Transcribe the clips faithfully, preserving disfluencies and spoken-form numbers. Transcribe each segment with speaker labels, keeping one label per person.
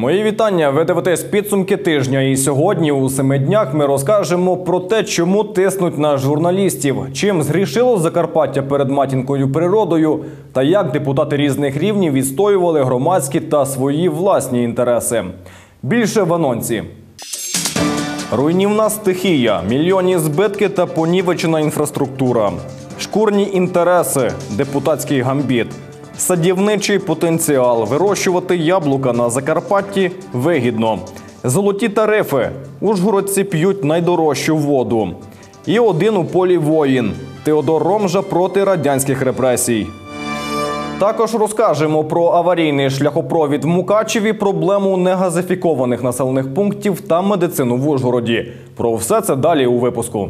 Speaker 1: Мої вітання. Ви дивитесь підсумки тижня. І сьогодні у семи днях ми розкажемо про те, чому тиснуть на журналістів, чим згрішило Закарпаття перед матінкою природою та як депутати різних рівнів відстоювали громадські та свої власні інтереси. Більше в анонсі. Руйнівна стихія, мільйонні збитки та понівечена інфраструктура. Шкурні інтереси, депутатський гамбіт. Садівничий потенціал. Вирощувати яблука на Закарпатті вигідно. Золоті тарифи. Ужгородці п'ють найдорожчу воду. І один у полі воїн. Теодор Ромжа проти радянських репресій. Також розкажемо про аварійний шляхопровід в Мукачеві, проблему негазифікованих населених пунктів та медицину в Ужгороді. Про все це далі у випуску.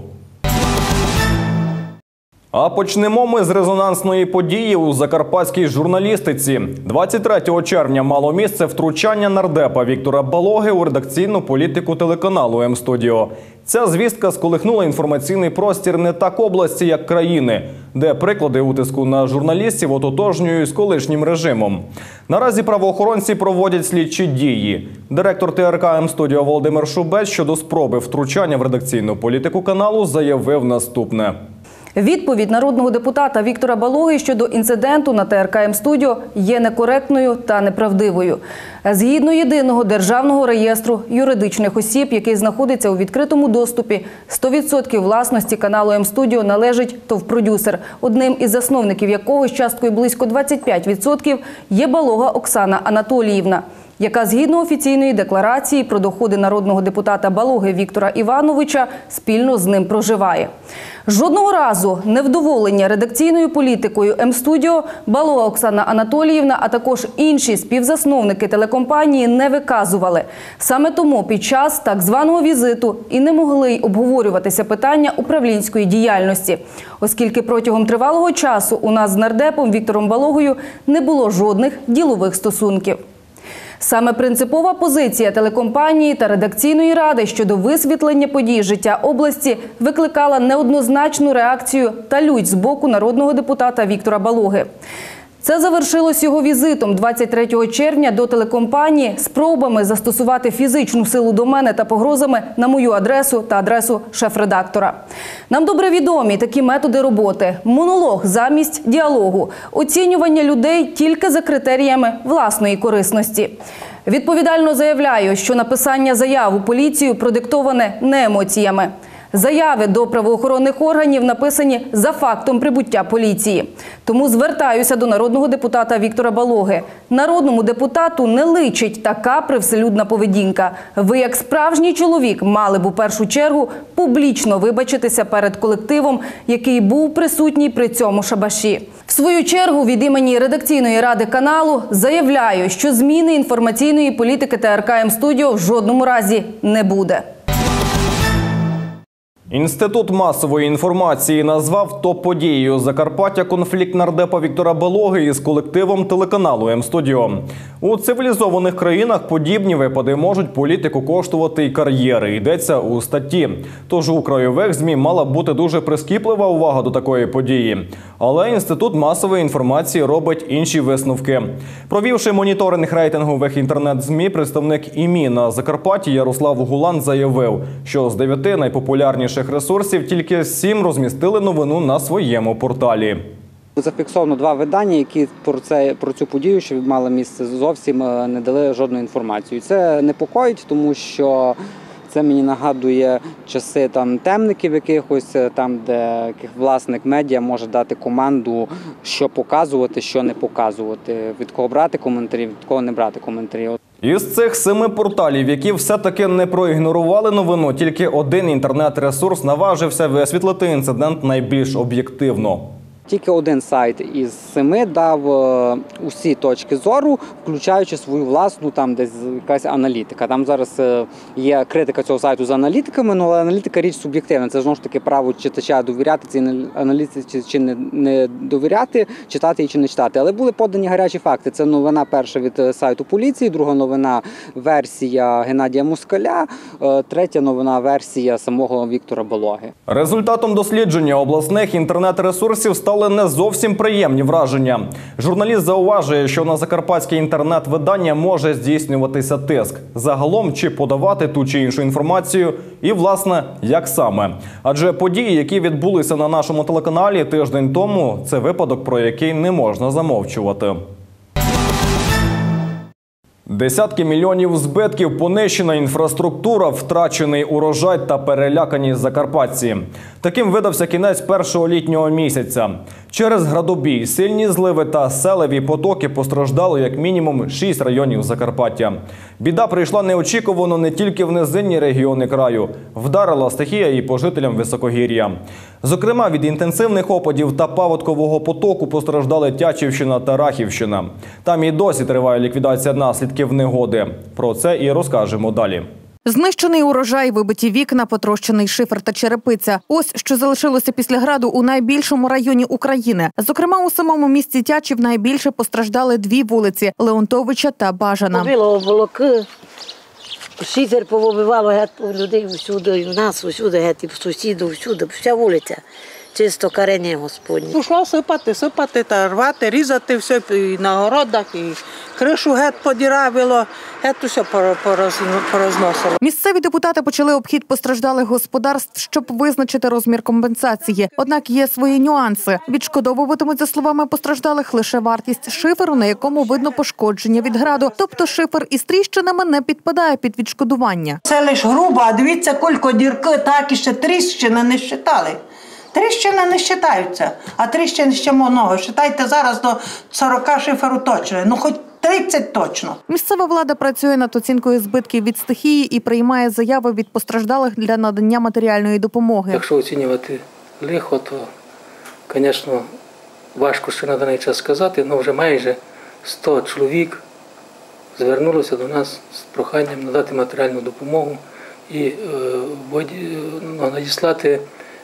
Speaker 1: А почнемо ми з резонансної події у закарпатській журналістиці. двадцять третього червня мало місце втручання нардепа Віктора Балоги у редакційну політику телеканалу М-студіо. Ця звістка сколихнула інформаційний простір не так області, як країни, де приклади утиску на журналістів ототожнюють з колишнім режимом. Наразі правоохоронці проводять слідчі дії. Директор Т Р К М-студіо Володимир Шубець щодо спроби втручання в редакційну політику каналу заявив наступне.
Speaker 2: Відповідь народного депутата Віктора Балоги щодо інциденту на Т Р К М-студіо є некоректною та неправдивою. Згідно єдиного державного реєстру юридичних осіб, який знаходиться у відкритому доступі, сто відсотків власності каналу М-студіо належить ТОВ-продюсер, одним із засновників якого з часткою близько двадцять п'ять відсотків є Балога Оксана Анатоліївна, яка згідно офіційної декларації про доходи народного депутата Балоги Віктора Івановича спільно з ним проживає. Жодного разу невдоволення редакційною політикою М-студіо Балога Оксана Анатоліївна, а також інші співзасновники телекомпанії не виказували. Саме тому під час так званого візиту і не могли й обговорюватися питання управлінської діяльності, оскільки протягом тривалого часу у нас з нардепом Віктором Балогою не було жодних ділових стосунків. Саме принципова позиція телекомпанії та редакційної ради щодо висвітлення подій життя області викликала неоднозначну реакцію та лють з боку народного депутата Віктора Балоги. Це завершилось його візитом двадцять третього червня до телекомпанії, спробами застосувати фізичну силу до мене та погрозами на мою адресу та адресу шеф-редактора. Нам добре відомі такі методи роботи – монолог замість діалогу, оцінювання людей тільки за критеріями власної корисності. Відповідально заявляю, що написання заяв у поліцію продиктоване не емоціями. Заяви до правоохоронних органів написані за фактом прибуття поліції. Тому звертаюся до народного депутата Віктора Балоги. Народному депутату не личить така привселюдна поведінка. Ви, як справжній чоловік, мали б у першу чергу публічно вибачитися перед колективом, який був присутній при цьому шабаші. В свою чергу від імені редакційної ради каналу заявляю, що зміни інформаційної політики Т Р К М-студіо в жодному разі не буде.
Speaker 1: Інститут масової інформації назвав топ-подією Закарпаття конфлікт нардепа Віктора Балоги із колективом телеканалу М-студіо. У цивілізованих країнах подібні випади можуть політику коштувати й кар'єри, йдеться у статті. Тож у краєвих ЗМІ мала бути дуже прискіплива увага до такої події. Але Інститут масової інформації робить інші висновки. Провівши моніторинг рейтингових інтернет-ЗМІ, представник ІМІ на Закарпатті Ярослав Гулан заявив, що з дев'яти найпопулярніших ресурсів тільки сім розмістили новину на своєму порталі.
Speaker 3: Зафіксовано два видання, які про, це, про цю подію, що мала місце, зовсім не дали жодної інформації. Це непокоїть, тому що це мені нагадує часи там темників якихось, там, де власник медіа може дати команду, що показувати, що не показувати, від кого брати коментарі, від кого не брати коментарі.
Speaker 1: Із цих семи порталів, які все-таки не проігнорували новину, тільки один інтернет-ресурс наважився висвітлити інцидент найбільш об'єктивно.
Speaker 3: Тільки один сайт із семи дав усі точки зору, включаючи свою власну, там десь якась аналітика. Там зараз є критика цього сайту за аналітиками, але аналітика річ суб'єктивна. Це знову ж таки право читача довіряти цій аналітиці чи не, не довіряти, читати її чи не читати. Але були подані гарячі факти. Це новина перша від сайту поліції, друга новина версія Геннадія Москаля, третя новина версія самого Віктора Балоги.
Speaker 1: Результатом дослідження обласних інтернет-ресурсів стало склали не зовсім приємні враження. Журналіст зауважує, що на закарпатське інтернет-видання може здійснюватися тиск. Загалом, чи подавати ту чи іншу інформацію і, власне, як саме. Адже події, які відбулися на нашому телеканалі тиждень тому, це випадок, про який не можна замовчувати. Десятки мільйонів збитків, понищена інфраструктура, втрачений урожай та перелякані закарпатці. Таким видався кінець першого літнього місяця. Через градобій, сильні зливи та селеві потоки постраждало як мінімум шість районів Закарпаття. Біда прийшла неочікувано не тільки в низинні регіони краю. Вдарила стихія і по жителям високогір'я. Зокрема, від інтенсивних опадів та паводкового потоку постраждали Тячівщина та Рахівщина. Там і досі триває ліквідація наслідків негоди. Про це і розкажемо далі.
Speaker 4: Знищений урожай, вибиті вікна, потрощений шифер та черепиця. Ось, що залишилося після граду у найбільшому районі України. Зокрема, у самому місті Тячів найбільше постраждали дві вулиці – Леонтовича та Бажана.
Speaker 5: Побило облаки, шифер повибивало геть у людей всюди, і в нас всюди, геть, і в сусідів всюди, вся вулиця. Чисто карення Господнє.
Speaker 6: Пішло сипати, сипати та рвати, різати все і на городах, і кришу геть подіравило, геть усе порозносило.
Speaker 4: Місцеві депутати почали обхід постраждалих господарств, щоб визначити розмір компенсації. Однак є свої нюанси. Відшкодовуватимуть, за словами постраждалих, лише вартість шиферу, на якому видно пошкодження від граду. Тобто шифер із тріщинами не підпадає під відшкодування.
Speaker 6: Це лише грубо, а дивіться, кілько дірки, так і ще тріщини не считали. Тріщини не вважаються, а тріщин ще много. Вважайте зараз до сорока шиферу точно, ну хоч тридцять точно.
Speaker 4: Місцева влада працює над оцінкою збитків від стихії і приймає заяви від постраждалих для надання матеріальної допомоги.
Speaker 7: Якщо оцінювати лихо, то, звісно, важко ще на даний час сказати, але вже майже сто чоловік звернулося до нас з проханням надати матеріальну допомогу і е, надіслати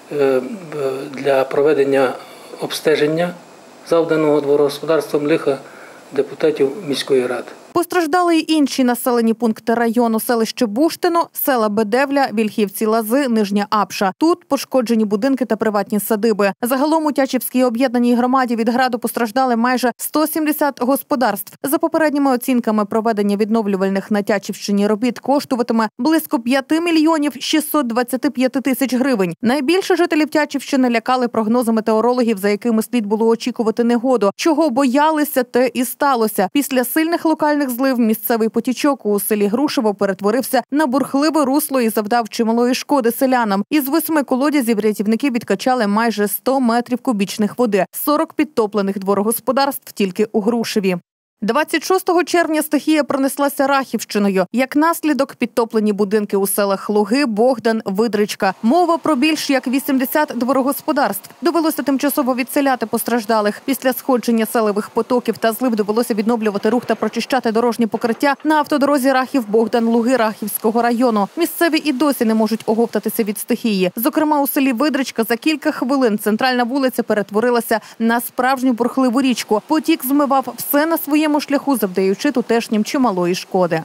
Speaker 7: для проведення обстеження завданого дворогосподарством лиха депутатів міської ради.
Speaker 4: Постраждали й інші населені пункти району: селище Буштино, села Бедевля, Вільхівці-Лази, Нижня Апша. Тут пошкоджені будинки та приватні садиби. Загалом у Тячівській об'єднаній громаді від граду постраждали майже сто сімдесят господарств. За попередніми оцінками, проведення відновлювальних на Тячівщині робіт коштуватиме близько п'ять мільйонів шістсот двадцять п'ять тисяч гривень. Найбільше жителів Тячівщини лякали прогнози метеорологів, за якими слід було очікувати негоду. Чого боялися, те і сталося. Після сильних локальних злив місцевий потічок у селі Грушево перетворився на бурхливе русло і завдав чималої шкоди селянам. Із восьми колодязів рятівники відкачали майже сто метрів кубічних води, сорок підтоплених дворогосподарств тільки у Грушеві. двадцять шостого червня стихія пронеслася Рахівщиною. Як наслідок, підтоплені будинки у селах Луги, Богдан, Видричка. Мова про більш як вісімдесят дворогосподарств. Довелося тимчасово відселяти постраждалих. Після сходження селевих потоків та злив довелося відновлювати рух та прочищати дорожні покриття на автодорозі Рахів-Богдан-Луги Рахівського району. Місцеві і досі не можуть оговтатися від стихії. Зокрема, у селі Видричка за кілька хвилин центральна вулиця перетворилася на справжню бурхливу річку. Потік змивав все на своєму шляху, завдаючи тутешнім чималої шкоди.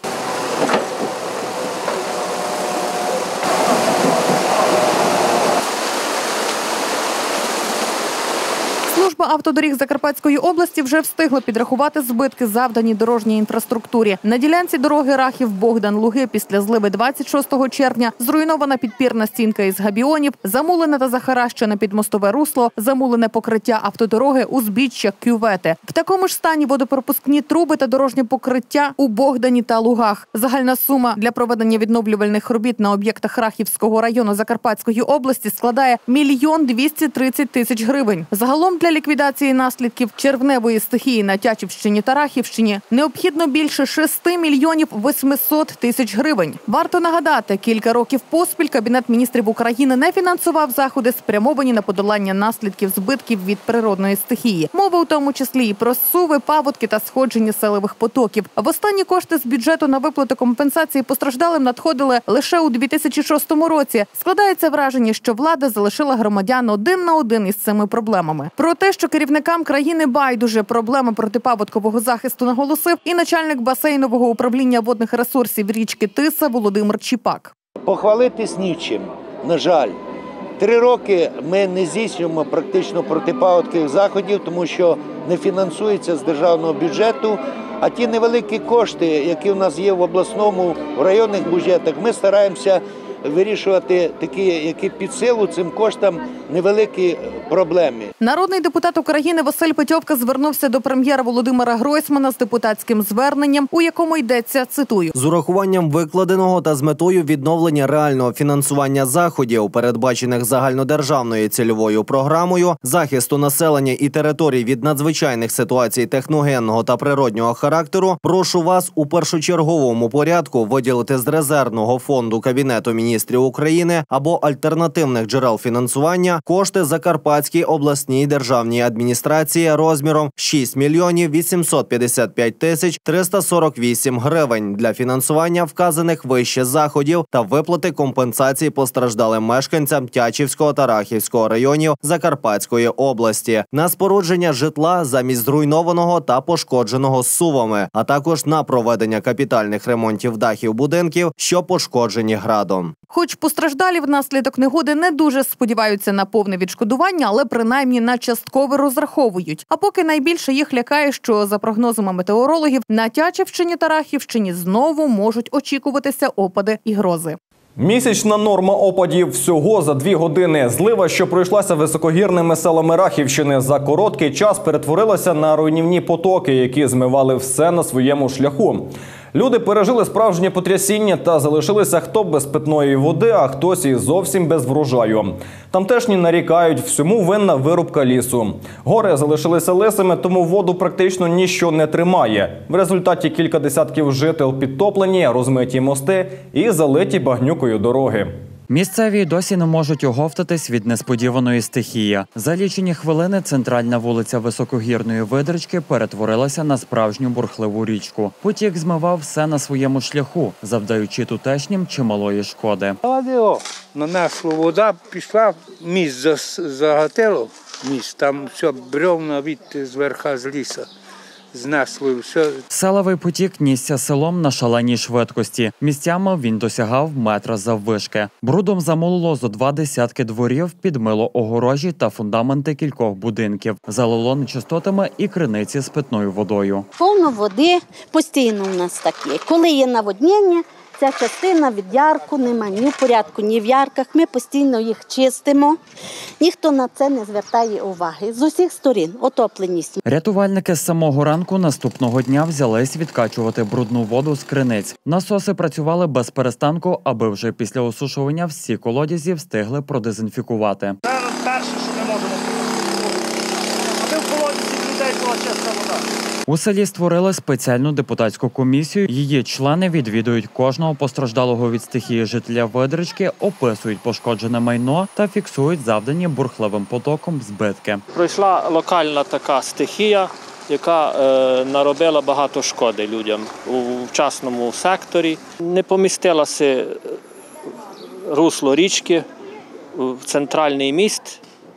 Speaker 4: Служба автодоріг Закарпатської області вже встигла підрахувати збитки, завдані дорожній інфраструктурі. На ділянці дороги Рахів-Богдан-Луги після зливи двадцять шостого червня зруйнована підпірна стінка із габіонів, замулене та захаращене підмостове русло, замулене покриття автодороги, узбіччя, кювети. В такому ж стані водопропускні труби та дорожнє покриття у Богдані та Лугах. Загальна сума для проведення відновлювальних робіт на об'єктах Рахівського району Закарпатської області складає мільйон двісті тридцять тисяч гривень. Загалом для ліквідації наслідків червневої стихії на Тячівщині та Рахівщині необхідно більше шести мільйонів восьмисот тисяч гривень. Варто нагадати, кілька років поспіль Кабінет міністрів України не фінансував заходи, спрямовані на подолання наслідків збитків від природної стихії. Мова у тому числі і про суви, паводки та сходження селевих потоків. В останні кошти з бюджету на виплату компенсації постраждалим надходили лише у дві тисячі шостому році. Складається враження, що влада залишила громадян один на один із цими проблемами. Про те, що керівникам країни байдуже проблеми протипаводкового захисту, наголосив і начальник басейнового управління водних ресурсів річки Тиса Володимир Чіпак.
Speaker 8: Похвалитись нічим, на жаль. Три роки ми не здійснюємо практично протипаводкових заходів, тому що не фінансується з державного бюджету. А ті невеликі кошти, які в нас є в обласному, в районних бюджетах, ми стараємося вирішувати такі, які під силу цим коштам невеликі проблеми.
Speaker 4: Народний депутат України Василь Петьовка звернувся до прем'єра Володимира Гройсмана з депутатським зверненням, у якому йдеться, цитую:
Speaker 9: «З урахуванням викладеного та з метою відновлення реального фінансування заходів, передбачених загальнодержавною цільовою програмою, захисту населення і територій від надзвичайних ситуацій техногенного та природнього характеру, прошу вас у першочерговому порядку виділити з резервного фонду Кабінету міністрів України або альтернативних джерел фінансування кошти Закарпатській обласній державній адміністрації розміром шість мільйонів вісімсот п'ятдесят п'ять тисяч триста сорок вісім гривень для фінансування вказаних вище заходів та виплати компенсацій постраждалим мешканцям Тячівського та Рахівського районів Закарпатської області на спорудження житла замість зруйнованого та пошкодженого зсувами, а також на проведення капітальних ремонтів дахів будинків, що пошкоджені градом».
Speaker 4: Хоч постраждалі внаслідок негоди не дуже сподіваються на повне відшкодування, але принаймні на часткове розраховують. А поки найбільше їх лякає, що, за прогнозами метеорологів, на Тячівщині та Рахівщині знову можуть очікуватися опади і грози.
Speaker 1: Місячна норма опадів всього за дві години. Злива, що пройшлася високогірними селами Рахівщини, за короткий час перетворилася на руйнівні потоки, які змивали все на своєму шляху. Люди пережили справжнє потрясіння та залишилися хто без питної води, а хтось і зовсім без врожаю. Тамтешні нарікають, всьому винна вирубка лісу. Гори залишилися лисими, тому воду практично ніщо не тримає. В результаті кілька десятків жител підтоплені, розмиті мости і залиті багнюкою дороги.
Speaker 10: Місцеві досі не можуть оговтатись від несподіваної стихії. За лічені хвилини центральна вулиця високогірної Видрички перетворилася на справжню бурхливу річку. Потік змивав все на своєму шляху, завдаючи тутешнім чималої шкоди.
Speaker 11: Нанесла вода, пішла, міст загатило, міст, там все бревна від зверха з ліса. Знесли все.
Speaker 10: Селовий потік нісся селом на шаленій швидкості. Місцями він досягав метра заввишки. Брудом замололо зо два десятки дворів, підмило огорожі та фундаменти кількох будинків. Залило нечистотами і криниці з питною водою.
Speaker 12: Повно води постійно у нас таке. Коли є наводнення, ця частина від ярку немає ні в порядку, ні в ярках. Ми постійно їх чистимо. Ніхто на це не звертає уваги. З усіх сторін отопленість.
Speaker 10: Рятувальники з самого ранку наступного дня взялись відкачувати брудну воду з криниць. Насоси працювали без перестанку, аби вже після осушування всі колодязі встигли продезінфікувати.
Speaker 11: Зараз перше, що ми можемо аби в колодязі людей була чиста вода.
Speaker 10: У селі створили спеціальну депутатську комісію. Її члени відвідують кожного постраждалого від стихії жителя Видрички, описують пошкоджене майно та фіксують завдані бурхливим потоком збитки.
Speaker 13: Пройшла локальна така стихія, яка е, наробила багато шкоди людям у частному секторі. Не помістилося русло річки в центральний міст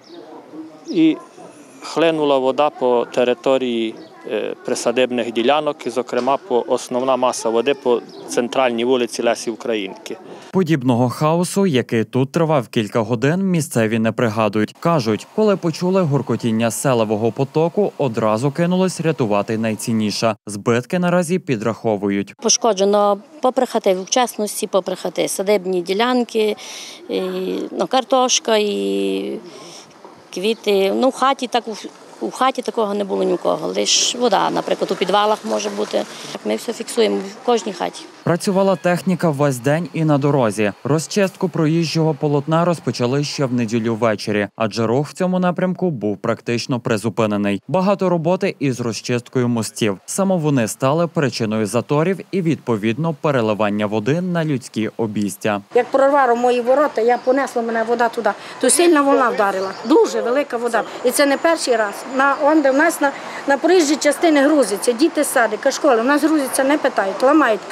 Speaker 13: і хлинула вода по території присадибних ділянок, і, зокрема, по основна маса води по центральній вулиці Лесі Українки.
Speaker 10: Подібного хаосу, який тут тривав кілька годин, місцеві не пригадують. Кажуть, коли почули гуркотіння селового потоку, одразу кинулись рятувати найцінніше. Збитки наразі підраховують.
Speaker 12: Пошкоджено попри хати, в частності попри хати, садибні ділянки, і, ну, картошка і квіти. Ну, в хаті так У хаті такого не було нікого, лише вода, наприклад, у підвалах може бути. Ми все фіксуємо в кожній хаті.
Speaker 10: Працювала техніка весь день і на дорозі. Розчистку проїжджого полотна розпочали ще в неділю ввечері, адже рух в цьому напрямку був практично призупинений. Багато роботи із розчисткою мостів. Саме вони стали причиною заторів і, відповідно, переливання води на людські обійстя.
Speaker 14: Як прорвало мої ворота, я понесла мене вода туди. То сильна волна вдарила. Дуже велика вода. І це не перший раз. На онде в нас на, на проїжджій частини грузиться, діти з садика, школи. У нас грузиться, не питають, ламають, кабель не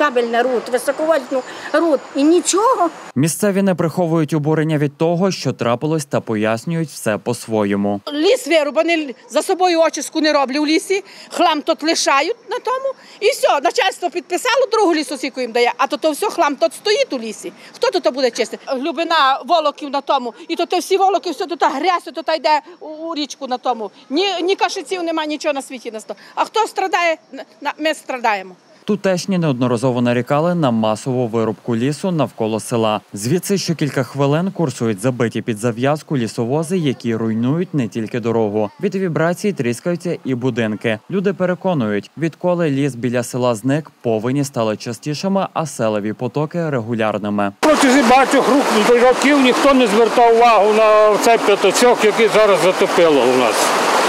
Speaker 14: рут, високовольтну рут. І нічого.
Speaker 10: Місцеві не приховують обурення від того, що трапилось, та пояснюють все по-своєму.
Speaker 15: Ліс вирубаний, за собою очиску не роблять у лісі, хлам тут лишають на тому. І все, начальство підписало, другу лісосіку їм дає, а то, то все хлам тут стоїть у лісі. Хто тут буде чистити? Глибина волоків на тому, і то всі волоки, все тут грязь, тут йде у річку на тому. Ні, ні кашиців немає, нічого на світі. А хто страдає, ми страдаємо.
Speaker 10: Тутешні неодноразово нарікали на масову вирубку лісу навколо села. Звідси щокілька хвилин курсують забиті під зав'язку лісовози, які руйнують не тільки дорогу. Від вібрацій тріскаються і будинки. Люди переконують, відколи ліс біля села зник, повені стали частішими, а селеві потоки – регулярними.
Speaker 16: Протягом багатьох років ніхто не звертав увагу на цей п'ятачок, який зараз затопило у нас.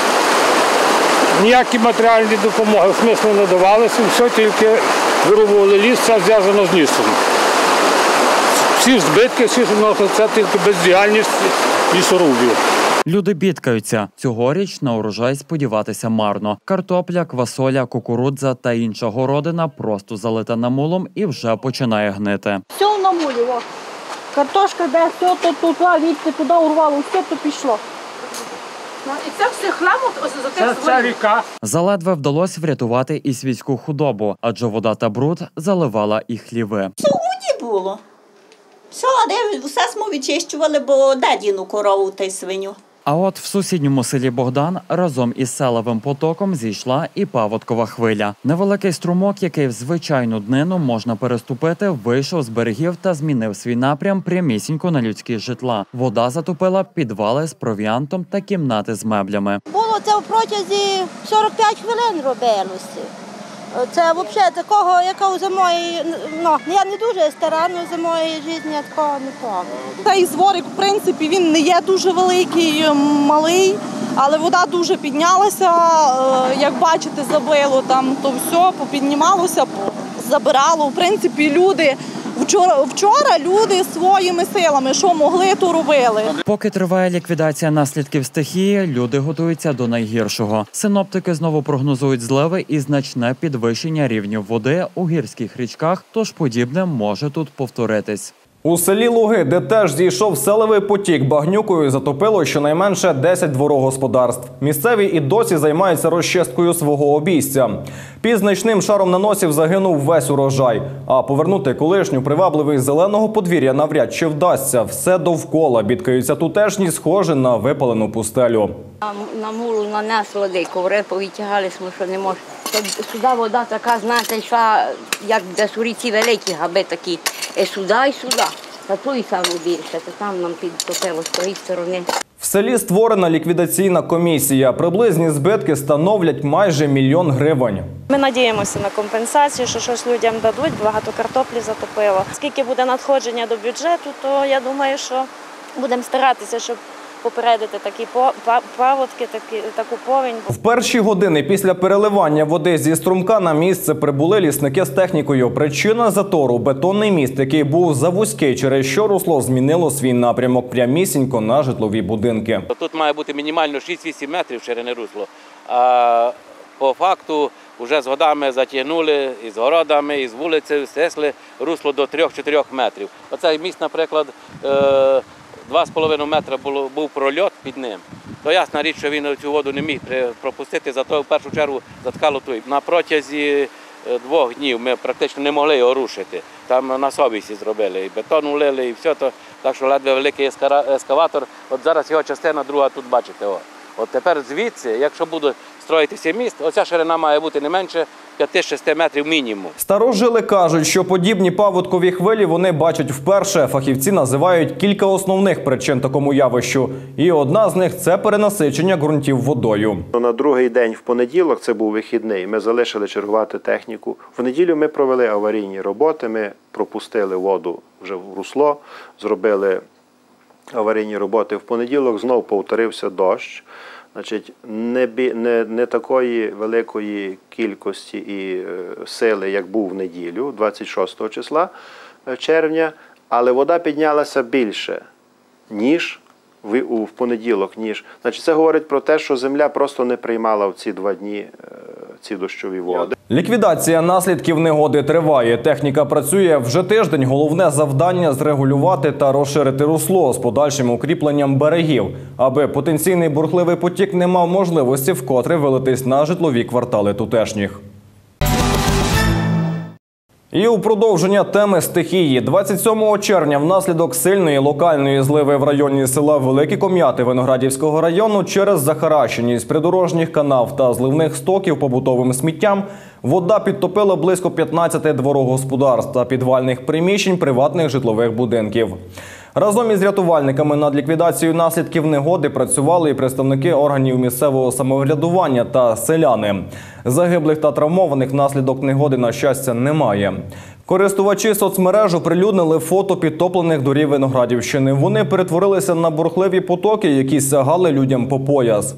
Speaker 16: Ніякі матеріальні допомоги в смислі не давалися, все тільки вирубували ліс, це зв'язано з лісом. Всі збитки, всі це тільки бездіяльність лісорубів.
Speaker 10: Люди бідкаються. Цьогоріч на урожай сподіватися марно. Картопля, квасоля, кукурудза та інша городина просто залита намулом і вже починає гнити.
Speaker 14: Все в намулі, о. Картошка де, все то тут, відти туди урвало, все то пішло. І це все хлам за те
Speaker 16: це ріка.
Speaker 10: Заледве вдалося врятувати і свійську худобу, адже вода та бруд заливала і хліви.
Speaker 17: Все у воді було. Все, де все ми відчищували, бо де діну корову та й свиню.
Speaker 10: А от в сусідньому селі Богдан разом із селевим потоком зійшла і паводкова хвиля. Невеликий струмок, який в звичайну днину можна переступити, вийшов з берегів та змінив свій напрям прямісінько на людські житла. Вода затопила підвали з провіантом та кімнати з меблями.
Speaker 18: Було це в протязі сорок п'ять хвилин робилося. Це взагалі такого, якого за моєї, ну, я не дуже стара, але за моєї життя я такого не пам'ятаю.
Speaker 19: Цей зворик, в принципі, він не є дуже великий, малий, але вода дуже піднялася, як бачите, забило там, то все, попіднімалося, забирало. В принципі, люди, вчора, вчора люди своїми силами, що могли, то робили.
Speaker 10: Поки триває ліквідація наслідків стихії, люди готуються до найгіршого. Синоптики знову прогнозують зливи і значне підвищення рівнів води у гірських річках, тож подібне може тут повторитись.
Speaker 1: У селі Луги, де теж зійшов селевий потік, багнюкою затопило щонайменше десять дворогосподарств. Місцеві і досі займаються розчисткою свого обійстя. Під значним шаром наносів загинув весь урожай. А повернути колишню привабливість зеленого подвір'я навряд чи вдасться. Все довкола бідкаються тутешні, схоже на випалену пустелю.
Speaker 12: На мулу нанесло коври, повитягали, що не може. Сюди вода така, знаєте, йшла, як десь у ріці великі габи такі. І сюди, і сюди. Та то і саме більше, та там нам підтопило з тої сторони.
Speaker 1: В селі створена ліквідаційна комісія. Приблизні збитки становлять майже мільйон гривень.
Speaker 20: Ми надіємося на компенсацію, що щось людям дадуть, багато картоплі затопило. Скільки буде надходження до бюджету, то я думаю, що будемо старатися, щоб попередити такі паводки, такі, таку повінь.
Speaker 1: В перші години після переливання води зі струмка на місце прибули лісники з технікою. Причина затору – бетонний міст, який був завузький, через що русло змінило свій напрямок прямісінько на житлові будинки.
Speaker 21: Тут має бути мінімально шість-вісім метрів ширини русло, а по факту вже з годами затягнули, і з городами, і з вулиці стесли русло до трьох-чотирьох метрів. Оцей міст, наприклад, два з половиною метра було, був прольот під ним. То ясна річ, що він цю воду не міг пропустити, зато в першу чергу заткало той. На протязі двох днів ми практично не могли його рушити. Там на совісті зробили, і бетон улили, і все. То, так що ледве великий ескаватор. От зараз його частина друга тут бачите. О. От тепер звідси, якщо буде строїтися міст, оця ширина має бути не менше п'ять-шість метрів мінімум.
Speaker 1: Старожили кажуть, що подібні паводкові хвилі вони бачать вперше. Фахівці називають кілька основних причин такому явищу. І одна з них – це перенасичення ґрунтів водою.
Speaker 22: На другий день в понеділок, це був вихідний, ми залишили чергувати техніку. В неділю ми провели аварійні роботи, ми пропустили воду вже в русло, зробили аварійні роботи. В понеділок знов повторився дощ. Значить, не, не, не такої великої кількості і е, сили, як був в неділю, двадцять шостого числа червня, але вода піднялася більше, ніж в, в понеділок. Ніж. Значить, це говорить про те, що земля просто не приймала в ці два дні е, ці дощові води.
Speaker 1: Ліквідація наслідків негоди триває. Техніка працює вже тиждень. Головне завдання – зрегулювати та розширити русло з подальшим укріпленням берегів, аби потенційний бурхливий потік не мав можливості вкотре вилитись на житлові квартали тутешніх. І у продовження теми стихії. двадцять сьомого червня внаслідок сильної локальної зливи в районі села Великі Ком'яти Виноградівського району через захаращеність придорожніх канав та зливних стоків побутовим сміттям вода підтопила близько п'ятнадцяти дворогосподарств та підвальних приміщень приватних житлових будинків. Разом із рятувальниками над ліквідацією наслідків негоди працювали і представники органів місцевого самоврядування та селяни. Загиблих та травмованих внаслідок негоди, на щастя, немає. Користувачі соцмереж оприлюднили фото підтоплених доріг Виноградівщини. Вони перетворилися на бурхливі потоки, які сягали людям по пояс.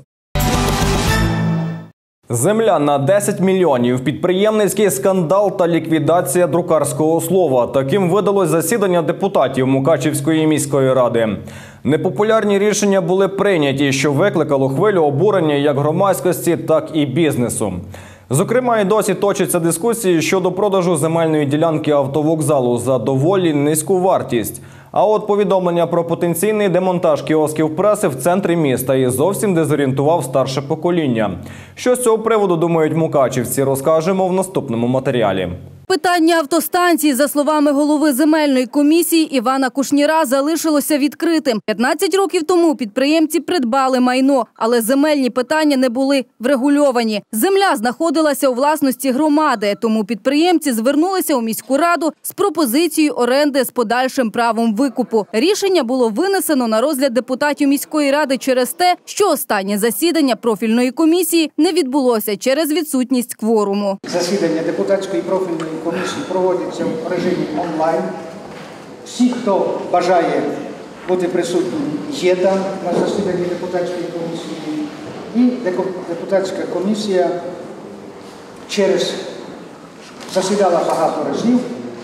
Speaker 1: Земля на десять мільйонів, підприємницький скандал та ліквідація друкарського слова. Таким видалось засідання депутатів Мукачівської міської ради. Непопулярні рішення були прийняті, що викликало хвилю обурення як громадськості, так і бізнесу. Зокрема, і досі точаться дискусії щодо продажу земельної ділянки автовокзалу за доволі низьку вартість. А от повідомлення про потенційний демонтаж кіосків преси в центрі міста і зовсім дезорієнтував старше покоління. Що з цього приводу думають мукачівці, розкажемо в наступному матеріалі.
Speaker 2: Питання автостанції, за словами голови земельної комісії Івана Кушніра, залишилося відкритим. п'ятнадцять років тому підприємці придбали майно, але земельні питання не були врегульовані. Земля знаходилася у власності громади, тому підприємці звернулися у міську раду з пропозицією оренди з подальшим правом викупу. Рішення було винесено на розгляд депутатів міської ради через те, що останнє засідання профільної комісії не відбулося через відсутність кворуму.
Speaker 3: Засідання депутатської профільної комісії проводиться в режимі онлайн. Всі, хто бажає бути присутнім, є там на засіданні депутатської комісії. І депутатська комісія через засідала багато разів.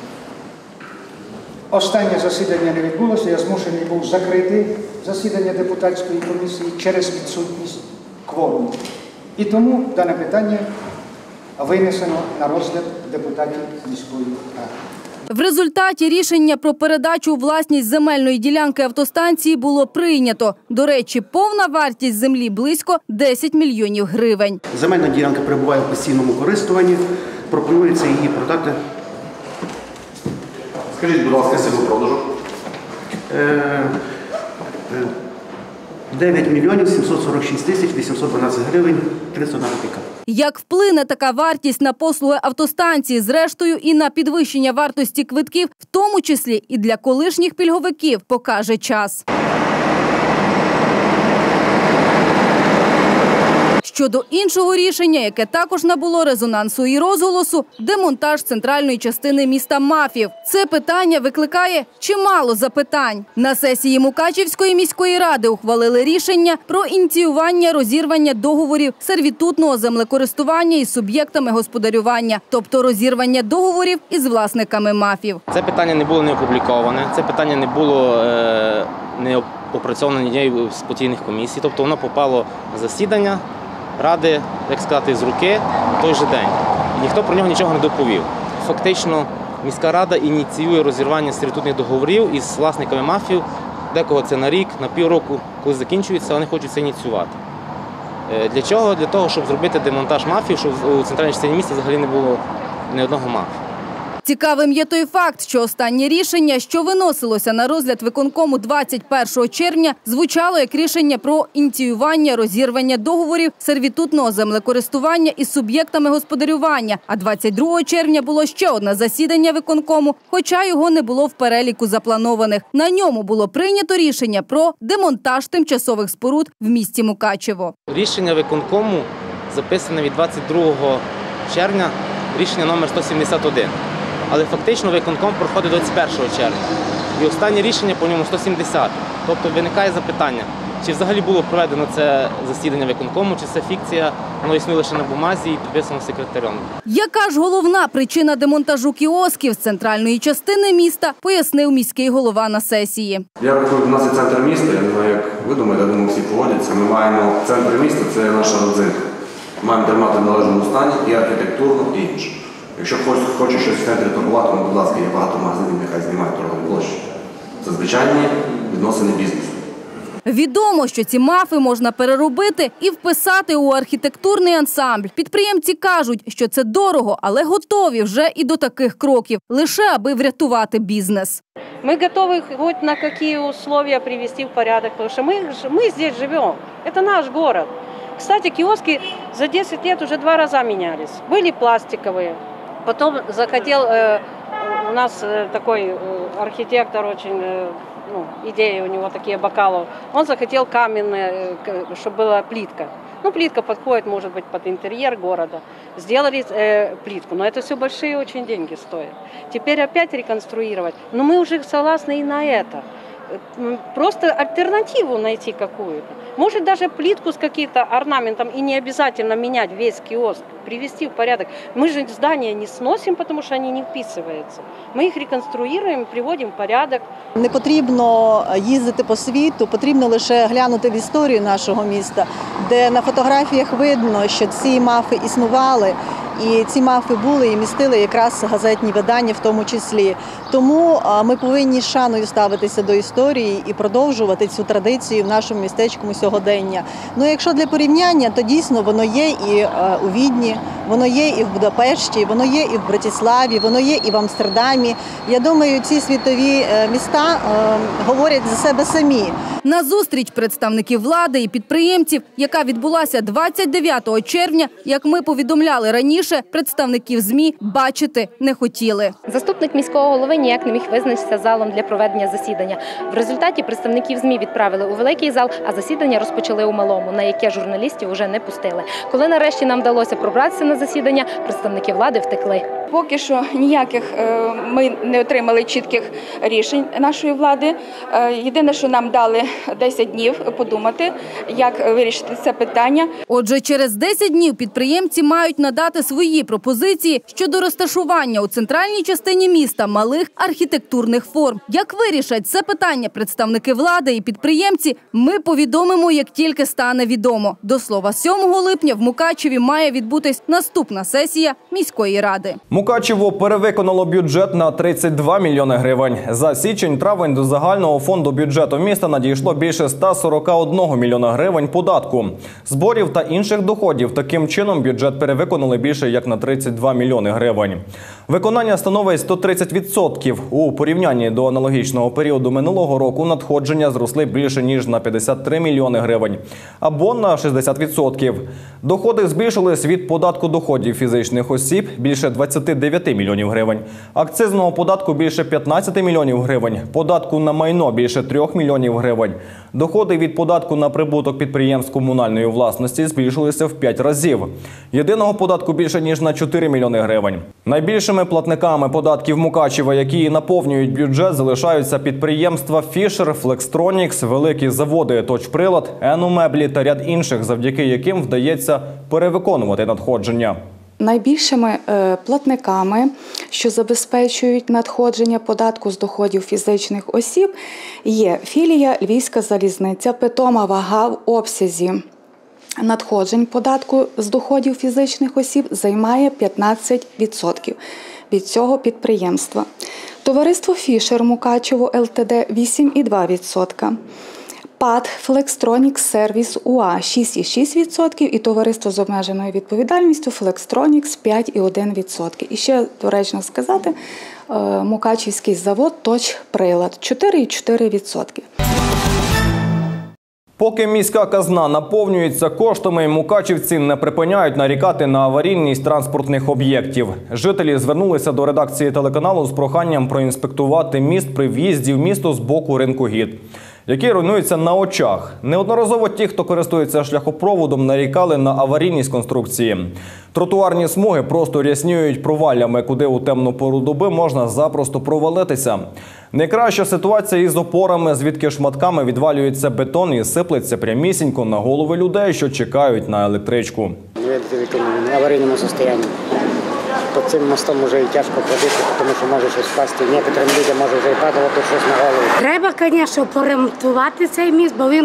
Speaker 3: Останнє засідання не відбулося, я змушений був закрити засідання депутатської комісії через відсутність кворуму. І тому дане питання винесено на розгляд депутатів міської ради.
Speaker 2: В результаті рішення про передачу у власність земельної ділянки автостанції було прийнято. До речі, повна вартість землі близько десять мільйонів гривень.
Speaker 23: Земельна ділянка перебуває в постійному користуванні. Пропонується її продати.
Speaker 24: Скажіть, будь ласка, ціну продажу.
Speaker 23: дев'ять мільйонів сімсот сорок шість тисяч вісімсот дванадцять гривень тридцять одна копійка.
Speaker 2: Як вплине така вартість на послуги автостанції, зрештою і на підвищення вартості квитків, в тому числі і для колишніх пільговиків, покаже час. Щодо іншого рішення, яке також набуло резонансу і розголосу – демонтаж центральної частини міста Мафів. Це питання викликає чимало запитань. На сесії Мукачівської міської ради ухвалили рішення про ініціювання розірвання договорів сервітутного землекористування із суб'єктами господарювання, тобто розірвання договорів із власниками Мафів.
Speaker 25: Це питання не було не опубліковане, це питання не було е, не опрацьоване нією з постійних комісій, тобто воно попало на засідання ради, як сказати, з руки в той же день. І ніхто про нього нічого не доповів. Фактично, міська рада ініціює розірвання сервітутних договорів із власниками Мафів. Декого це на рік, на півроку, коли закінчується, вони хочуть це ініціювати. Для чого? Для того, щоб зробити демонтаж Мафів, щоб у центральній частині міста взагалі не було ні одного Мафі.
Speaker 2: Цікавим є той факт, що останнє рішення, що виносилося на розгляд виконкому двадцять першого червня, звучало як рішення про ініціювання розірвання договорів сервітутного землекористування із суб'єктами господарювання. А двадцять другого червня було ще одне засідання виконкому, хоча його не було в переліку запланованих. На ньому було прийнято рішення про демонтаж тимчасових споруд в місті Мукачево.
Speaker 25: Рішення виконкому записане від двадцять другого червня, рішення номер сто сімдесят один. Але фактично виконком проходить двадцять першого червня. І останнє рішення по ньому сто сімдесят. Тобто виникає запитання, чи взагалі було проведено це засідання виконкому, чи це фікція, воно існує лише на бумазі і підписано секретарем.
Speaker 2: Яка ж головна причина демонтажу кіосків з центральної частини міста, пояснив міський голова на сесії.
Speaker 24: Я рахую, у нас є центр міста, я не знаю, як ви думаєте, я думаю, всі погодяться. Ми маємо центр міста, це наша родзинка. Маємо тримати в належному стані і архітектурно, і інше. Якщо хтось хоче щось в центрі торгувати, ну, будь ласка, є багато магазинів, нехай знімають торгові площі. Це звичайні відносини бізнесу.
Speaker 2: Відомо, що ці мафи можна переробити і вписати у архітектурний ансамбль. Підприємці кажуть, що це дорого, але готові вже і до таких кроків, лише аби врятувати бізнес.
Speaker 14: Мы готовы хоть на какие условия привести в порядок, потому что мы, мы здесь живем. Это наш город. Кстати, киоски за десять лет уже два раза менялись. Были пластиковые. Потом захотел э, у нас э, такой э, архитектор, очень, э, ну, идеи у него такие бокалов. Он захотел каменные, э, чтобы была плитка. Ну, плитка подходит, может быть, под интерьер города. Сделали э, плитку, но это все большие очень деньги стоит. Теперь опять реконструировать. Но мы уже согласны и на это. Просто альтернативу найти какую-то. Может, даже плитку с каким-то орнаментом, и не обязательно менять весь киоск, привести в порядок. Мы же здания не сносим, потому что они не вписываются. Мы их реконструируем, приводим в порядок.
Speaker 5: Не потрібно їздити по світу, потрібно лише глянути в історію нашого міста, де на фотографіях видно, що ці мафи існували. І ці мафи були і містили якраз газетні видання в тому числі. Тому ми повинні з шаною ставитися до історії і продовжувати цю традицію в нашому містечку сьогодення. Ну, якщо для порівняння, то дійсно воно є і у Відні, воно є і в Будапешті, воно є і в Братиславі, воно є і в Амстердамі. Я думаю, ці світові міста говорять за себе самі.
Speaker 2: На зустріч представників влади і підприємців, яка відбулася двадцять дев'ятого червня, як ми повідомляли раніше, представників ЗМІ бачити не хотіли.
Speaker 6: Заступник міського голови ніяк не міг визначитися залом для проведення засідання. В результаті представників ЗМІ відправили у великий зал, а засідання розпочали у малому, на яке журналістів уже не пустили. Коли нарешті нам вдалося пробратися на засідання, представники влади втекли.
Speaker 7: Поки що ніяких ми не отримали чітких рішень нашої влади. Єдине, що нам дали десять днів подумати, як вирішити це питання.
Speaker 2: Отже, через десять днів підприємці мають надати свої пропозиції щодо розташування у центральній частині міста малих архітектурних форм. Як вирішать це питання представники влади і підприємці, ми повідомимо, як тільки стане відомо. До слова, сьомого липня в Мукачеві має відбутись наступна сесія міської ради.
Speaker 1: Мукачево перевиконало бюджет на тридцять два мільйони гривень. За січень-травень до загального фонду бюджету міста надійшло більше ста сорока одного мільйона гривень податку. Зборів та інших доходів таким чином бюджет перевиконали більше як на тридцять два мільйони гривень. Виконання становить сто тридцять відсотків. У порівнянні до аналогічного періоду минулого року надходження зросли більше ніж на п'ятдесят три мільйони гривень, або на шістдесят відсотків. Доходи збільшились від податку доходів фізичних осіб більше двадцяти дев'яти мільйонів гривень, акцизного податку більше п'ятнадцяти мільйонів гривень, податку на майно більше трьох мільйонів гривень. Доходи від податку на прибуток підприємств комунальної власності збільшилися в п'ять разів. Єдиного податку більше ніж на чотири мільйони гривень. Найбільшими платниками податків Мукачева, які наповнюють бюджет, залишаються підприємства «Фішер», «Флекстронікс», великі заводи «Точприлад», «Енумеблі» та ряд інших, завдяки яким вдається перевиконувати надходження.
Speaker 8: Найбільшими платниками, що забезпечують надходження податку з доходів фізичних осіб, є філія «Львівська залізниця». Питома вага в обсязі надходжень податку з доходів фізичних осіб займає п'ятнадцять відсотків від цього підприємства. Товариство «Фішер» Мукачево ЛТД – вісім цілих два десятих відсотка. ПАД «Флекстронікс Сервіс УА» – шість цілих шість десятих відсотка і товариство з обмеженою відповідальністю «Флекстронікс» – п'ять цілих один відсоток. І ще доречно сказати, Мукачівський завод «Точприлад» – чотири цілих чотири десятих відсотка.
Speaker 1: Поки міська казна наповнюється коштами, мукачівці не припиняють нарікати на аварійність транспортних об'єктів. Жителі звернулися до редакції телеканалу з проханням проінспектувати міст при в'їзді в місто з боку ринку Гід, який руйнується на очах. Неодноразово ті, хто користується шляхопроводом, нарікали на аварійність конструкції. Тротуарні смуги просто ряснюють проваллями, куди у темну пору доби можна запросто провалитися. Найкраща ситуація із опорами, звідки шматками відвалюється бетон і сиплеться прямісінько на голови людей, що чекають на електричку.
Speaker 9: В аварійному стані. Під цим мостом вже і тяжко ходити, тому що може щось впасти. Некоторим людям може вже і падало щось на голову.
Speaker 26: Треба, звісно, поремонтувати цей міст, бо він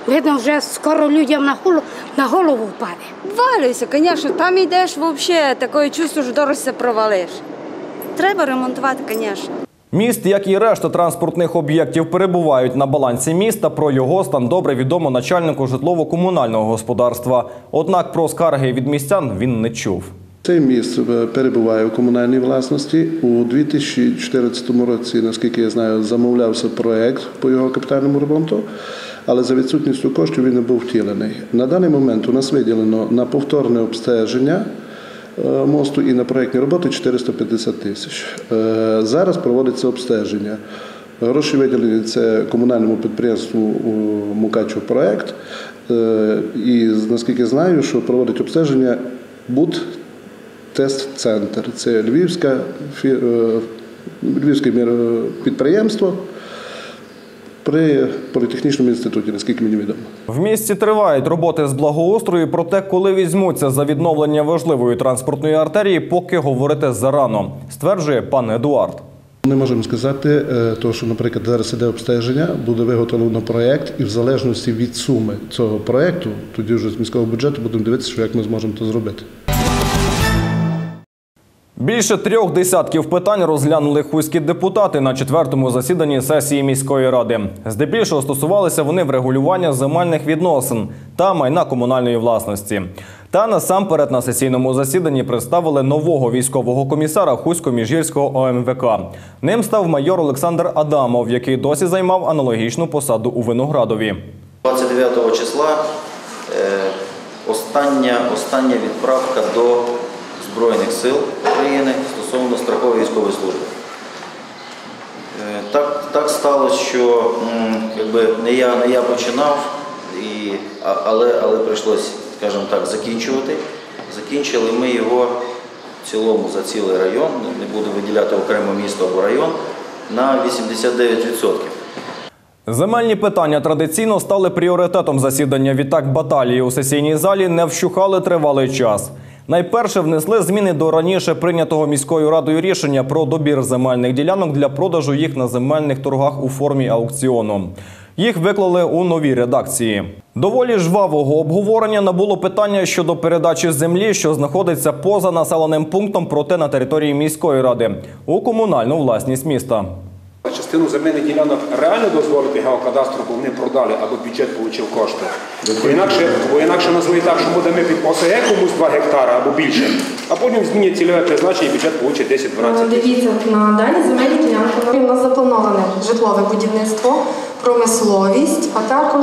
Speaker 4: видно, вже скоро людям на голову, на голову впаде.
Speaker 11: Валюйся, звісно, там йдеш взагалі, таке чувство, що дорожче се провалиш. Треба ремонтувати, звісно.
Speaker 1: Міст, як і решта транспортних об'єктів, перебувають на балансі міста. Про його стан добре відомо начальнику житлово-комунального господарства. Однак про скарги від містян він не чув.
Speaker 13: Цей міст перебуває у комунальній власності. У дві тисячі чотирнадцятому році, наскільки я знаю, замовлявся проєкт по його капітальному ремонту, але за відсутністю коштів він не був втілений. На даний момент у нас виділено на повторне обстеження мосту і на проєктні роботи чотириста п'ятдесят тисяч. Зараз проводиться обстеження. Гроші виділені це комунальному підприємству «Мукачево проєкт». І наскільки знаю, що проводить обстеження Будтест-центр. Це львівське, львівське підприємство при політехнічному інституті, наскільки мені відомо.
Speaker 1: В місті тривають роботи з благоустрою, проте коли візьмуться за відновлення важливої транспортної артерії, поки говорити зарано, стверджує пан Едуард.
Speaker 13: Не можемо сказати, тому що, наприклад, зараз іде обстеження, буде виготовлено проєкт, і в залежності від суми цього проєкту, тоді вже з міського бюджету будемо дивитися, що як ми зможемо це зробити.
Speaker 1: Більше трьох десятків питань розглянули хуські депутати на четвертому засіданні сесії міської ради. Здебільшого стосувалися вони врегулювання земельних відносин та майна комунальної власності. Та насамперед на сесійному засіданні представили нового військового комісара Хусько-Міжгірського О Ем Ве Ка. Ним став майор Олександр Адамов, який досі займав аналогічну посаду у Виноградові.
Speaker 15: двадцять дев'ятого числа остання, остання відправка до Збройних сил України стосовно страхової військової служби. Так, так сталося, що якби, не, я, не я починав, і, але, але прийшлося, скажімо так, закінчувати. Закінчили ми його в цілому за цілий район, не буду виділяти окремо місто або район, на вісімдесят дев'ять відсотків.
Speaker 1: Земельні питання традиційно стали пріоритетом засідання. Відтак баталії у сесійній залі не вщухали тривалий час. Найперше внесли зміни до раніше прийнятого міською радою рішення про добір земельних ділянок для продажу їх на земельних торгах у формі аукціону. Їх виклали у новій редакції. Доволі жвавого обговорення набуло питання щодо передачі землі, що знаходиться поза населеним пунктом, проте на території міської ради, у комунальну власність міста.
Speaker 16: Частину земельних ділянок реально дозволити геокадастру, бо вони продали, або бюджет отримав кошти. Бо інакше, бо інакше назвали так, що будемо під О С Г комусь два гектара або більше, а потім змінять цільове призначення і бюджет отримає десять-дванадцять.
Speaker 26: Дивіться, на дані земельні ділянки у нас заплановане житлове будівництво, промисловість, а також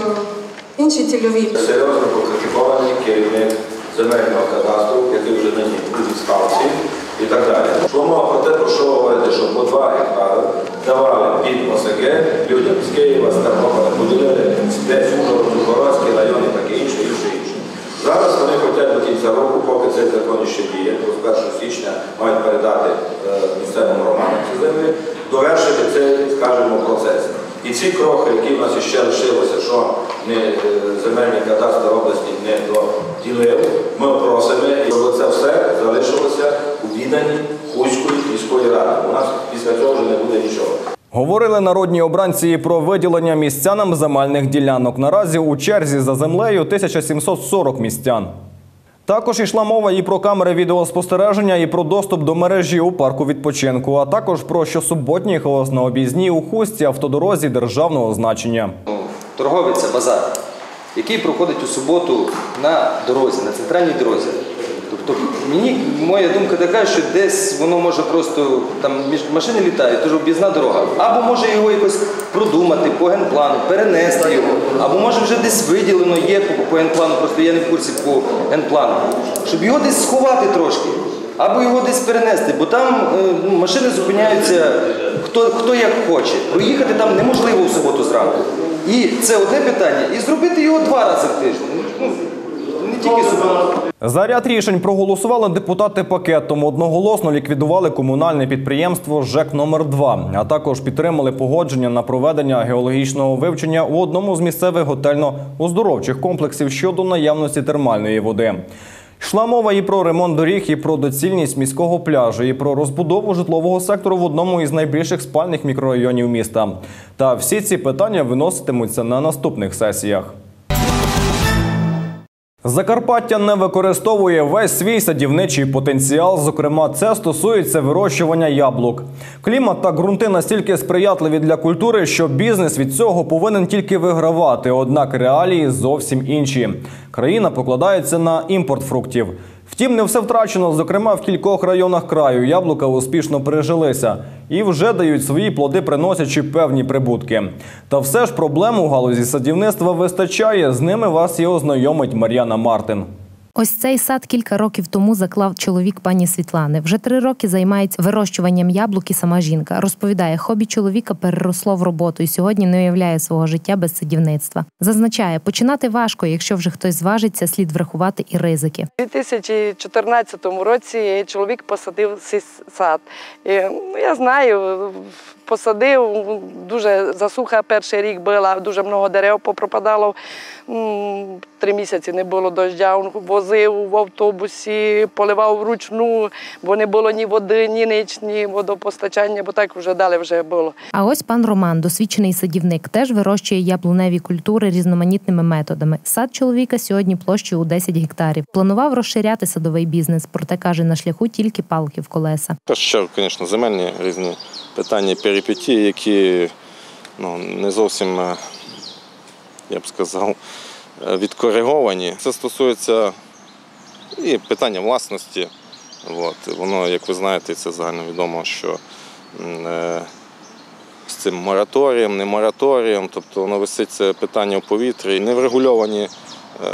Speaker 26: інші цільові.
Speaker 27: Серйозно покритикований керівник земельного кадастру, який вже нині у відставці. І так далі. Що мова про те, про що говорити, що по два гектари давали під О С Г людям з Києва, з Тернополя, поділили десь Ужгород, Ужгородський район і таке інше, інше, інше. Зараз вони хочуть до кінця року, поки цей закон ще діє, то з першого січня мають передати місцевим громадам ці землі, довершити цей, скажімо, процес. І ці кроки, які в нас ще лишилися, що не земельний кадастр області не доділив, ми просимо, щоб це все залишилося у віданні Хуської міської ради. У нас після цього вже не буде нічого.
Speaker 1: Говорили народні обранці і про виділення містянам земельних ділянок. Наразі у черзі за землею тисяча сімсот сорок містян. Також йшла мова і про камери відеоспостереження, і про доступ до мережі у парку відпочинку, а також про щосуботній хаос на об'їзній у Хустці автодорозі державного значення.
Speaker 28: Торговець – це базар, який проходить у суботу на дорозі, на центральній дорозі. Тобто мені, моя думка така, що десь воно може просто, там машини літають, тож об'їзна дорога. Або може його якось продумати по генплану, перенести його, або може вже десь виділено є по, по генплану, просто я не в курсі по генплану, щоб його десь сховати трошки, або його десь перенести, бо там е, машини зупиняються хто, хто як хоче. Проїхати там неможливо в суботу зранку. І це одне питання, і зробити його два рази в тиждень. Ну, не тільки суботу.
Speaker 1: За ряд рішень проголосували депутати пакетом. Одноголосно ліквідували комунальне підприємство ЖЕК номер два, а також підтримали погодження на проведення геологічного вивчення у одному з місцевих готельно-оздоровчих комплексів щодо наявності термальної води. Йшла мова і про ремонт доріг, і про доцільність міського пляжу, і про розбудову житлового сектору в одному із найбільших спальних мікрорайонів міста. Та всі ці питання виноситимуться на наступних сесіях. Закарпаття не використовує весь свій садівничий потенціал, зокрема, це стосується вирощування яблук. Клімат та ґрунти настільки сприятливі для культури, що бізнес від цього повинен тільки вигравати, однак реалії зовсім інші. Країна покладається на імпорт фруктів. Втім, не все втрачено, зокрема, в кількох районах краю яблука успішно прижилися і вже дають свої плоди, приносячи певні прибутки. Та все ж проблем у галузі садівництва вистачає, з ними вас і ознайомить Мар'яна Мартин.
Speaker 6: Ось цей сад кілька років тому заклав чоловік пані Світлани. Вже три роки займається вирощуванням яблук і сама жінка. Розповідає, хобі чоловіка переросло в роботу і сьогодні не уявляє свого життя без садівництва. Зазначає, починати важко, якщо вже хтось зважиться, слід врахувати і ризики.
Speaker 10: У дві тисячі чотирнадцятому році чоловік посадив цей сад. І, ну, я знаю, посадив, дуже засуха перший рік була, дуже багато дерев попропадало. Три місяці не було дощу, возив в автобусі, поливав вручну, бо не було ні води, ні ніч, ні водопостачання, бо так вже далі вже було.
Speaker 6: А ось пан Роман, досвідчений садівник, теж вирощує яблуневі культури різноманітними методами. Сад чоловіка сьогодні площею у десять гектарів. Планував розширяти садовий бізнес, проте, каже, на шляху тільки палки в колеса.
Speaker 12: В першу чергу, звісно, земельні різні питання, перипетії, які ну, не зовсім, я б сказав, відкориговані. Це стосується і питання власності. От. Воно, як ви знаєте, це загальновідомо, що е, з цим мораторієм, не мораторієм, тобто воно висить це питання в повітрі, не врегульовані е,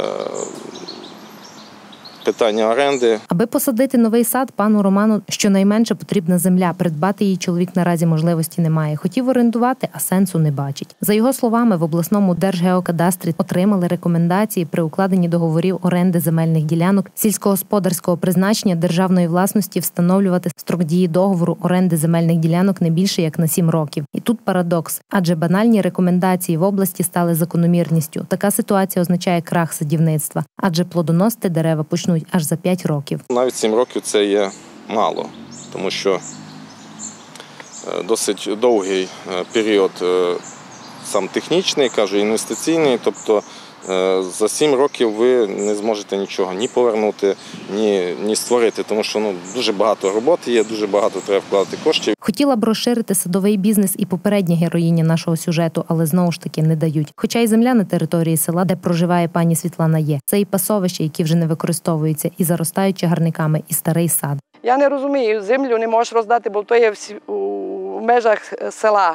Speaker 12: питання оренди.
Speaker 6: Аби посадити новий сад, пану Роману щонайменше потрібна земля. Придбати її чоловік наразі можливості немає. Хотів орендувати, а сенсу не бачить. За його словами, в обласному Держгеокадастрі отримали рекомендації при укладенні договорів оренди земельних ділянок сільськогосподарського призначення державної власності встановлювати строк дії договору оренди земельних ділянок не більше як на сім років. І тут парадокс, адже банальні рекомендації в області стали закономірністю. Така ситуація означає крах садівництва, адже плодоносити дерева почнуть аж за п'ять років.
Speaker 12: Навіть сім років це є мало, тому що досить довгий період сам технічний, кажу, інвестиційний, тобто за сім років ви не зможете нічого ні повернути, ні, ні створити, тому що ну, дуже багато роботи є, дуже багато треба вкладати коштів.
Speaker 6: Хотіла б розширити садовий бізнес і попередня героїня нашого сюжету, але знову ж таки не дають. Хоча й земля на території села, де проживає пані Світлана, є. Це і пасовища, які вже не використовуються, і заростають чагарниками, і старий сад.
Speaker 10: Я не розумію, землю не можеш роздати, бо то є в межах села.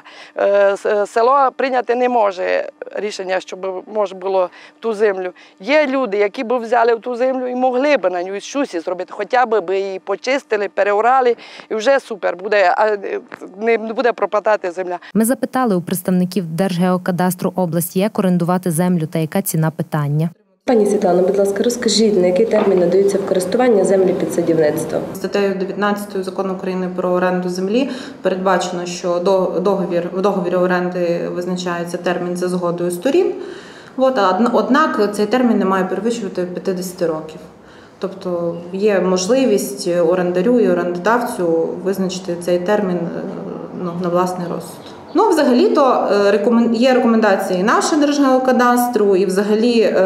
Speaker 10: Село прийняти не може рішення, щоб можна було ту землю. Є люди, які б взяли в ту землю і могли б на ній щось зробити, хоча б її почистили, переорали, і вже супер буде, а не буде пропадати земля.
Speaker 6: Ми запитали у представників Держгеокадастру області, як орендувати землю та яка ціна питання.
Speaker 17: Пані Світлано, будь ласка, розкажіть, на який термін надаються в користування землі під садівництво?
Speaker 18: Статтею дев'ятнадцятою Закону України про оренду землі передбачено, що договір, в договірі оренди визначається термін за згодою сторін, от, однак цей термін не має перевищувати п'ятдесят років. Тобто є можливість орендарю і орендодавцю визначити цей термін ну, на власний розсуд. Ну, взагалі-то є рекомендації нашого Держгеокадастру, і взагалі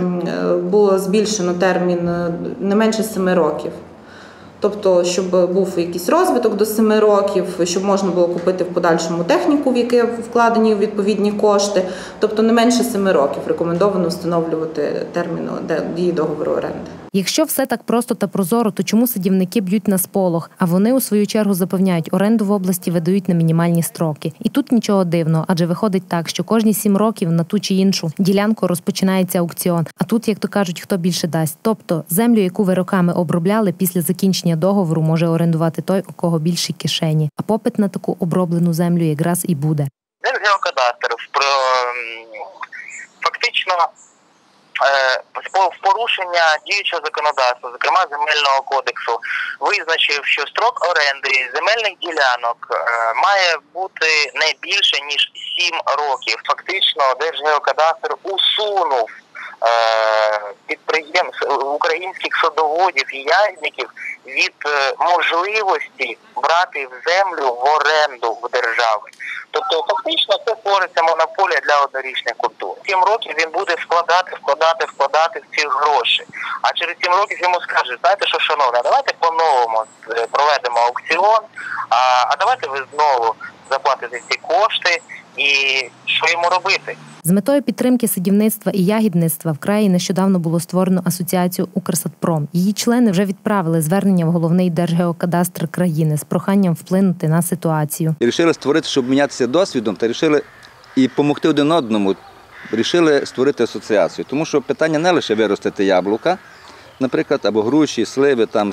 Speaker 18: було збільшено термін не менше семи років. Тобто, щоб був якийсь розвиток до семи років, щоб можна було купити в подальшому техніку, в яке вкладені відповідні кошти. Тобто, не менше семи років рекомендовано встановлювати термін дії договору оренди.
Speaker 6: Якщо все так просто та прозоро, то чому садівники б'ють на сполох, а вони у свою чергу запевняють, оренду в області видають на мінімальні строки. І тут нічого дивного, адже виходить так, що кожні сім років на ту чи іншу ділянку розпочинається аукціон. А тут, як то кажуть, хто більше дасть. Тобто землю, яку ви роками обробляли, після закінчення договору може орендувати той, у кого більші кишені. А попит на таку оброблену землю якраз і буде.
Speaker 19: Держгеокадастр фактично в порушення діючого законодавства, зокрема Земельного кодексу, визначив, що строк оренди земельних ділянок має бути не більше, ніж сім років. Фактично Держгеокадастр усунув підприємств, українських садоводів і ягідників від можливості брати в землю в оренду в держави. Тобто фактично це створиться монополія для однорічних культур. Сім років він буде вкладати, вкладати, вкладати в ці гроші. А через сім років йому скажуть, знаєте що, шановне, давайте по-новому проведемо аукціон, а, а давайте ви знову заплатите ці кошти і що йому робити?
Speaker 6: З метою підтримки садівництва і ягідництва в краї нещодавно було створено асоціацію «Укрсадпром». Її члени вже відправили звернення в головний Держгеокадастр країни з проханням вплинути на ситуацію.
Speaker 3: І вирішили створити, щоб мінятися досвідом, та вирішили і допомогти один одному. Вирішили створити асоціацію, тому що питання не лише виростити яблука, наприклад, або груші, сливи, там,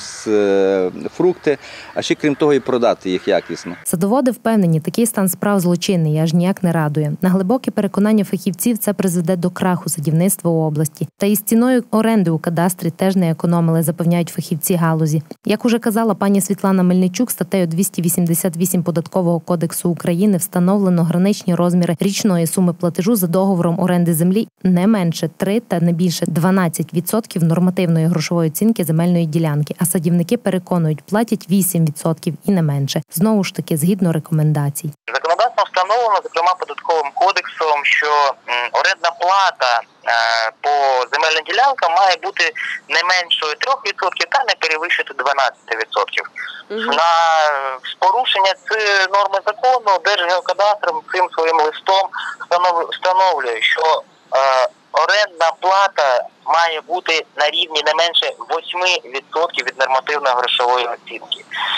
Speaker 3: фрукти, а ще, крім того, і продати їх якісно.
Speaker 6: Садоводи впевнені, такий стан справ злочинний і аж ніяк не радує. На глибоке переконання фахівців це призведе до краху садівництва у області. Та із ціною оренди у кадастрі теж не економили, запевняють фахівці галузі. Як уже казала пані Світлана Мельничук, статтею двісті вісімдесят вісім Податкового кодексу України встановлено граничні розміри річної суми платежу за договором оренди землі не менше три та не більше дванадцять відсотків нормативної грошової оцінки земельної ділянки, а садівники переконують, платять вісім відсотків і не менше. Знову ж таки, згідно рекомендацій.
Speaker 19: Законодавством встановлено, зокрема податковим кодексом, що орендна плата по земельним ділянкам має бути не меншою трьох відсотків та не перевищити дванадцять відсотків. Угу. На порушення цієї норми закону Держгеокадастр цим своїм листом встановлює, що орендна плата має бути на рівні не менше восьми відсотків від нормативної грошової оцінки.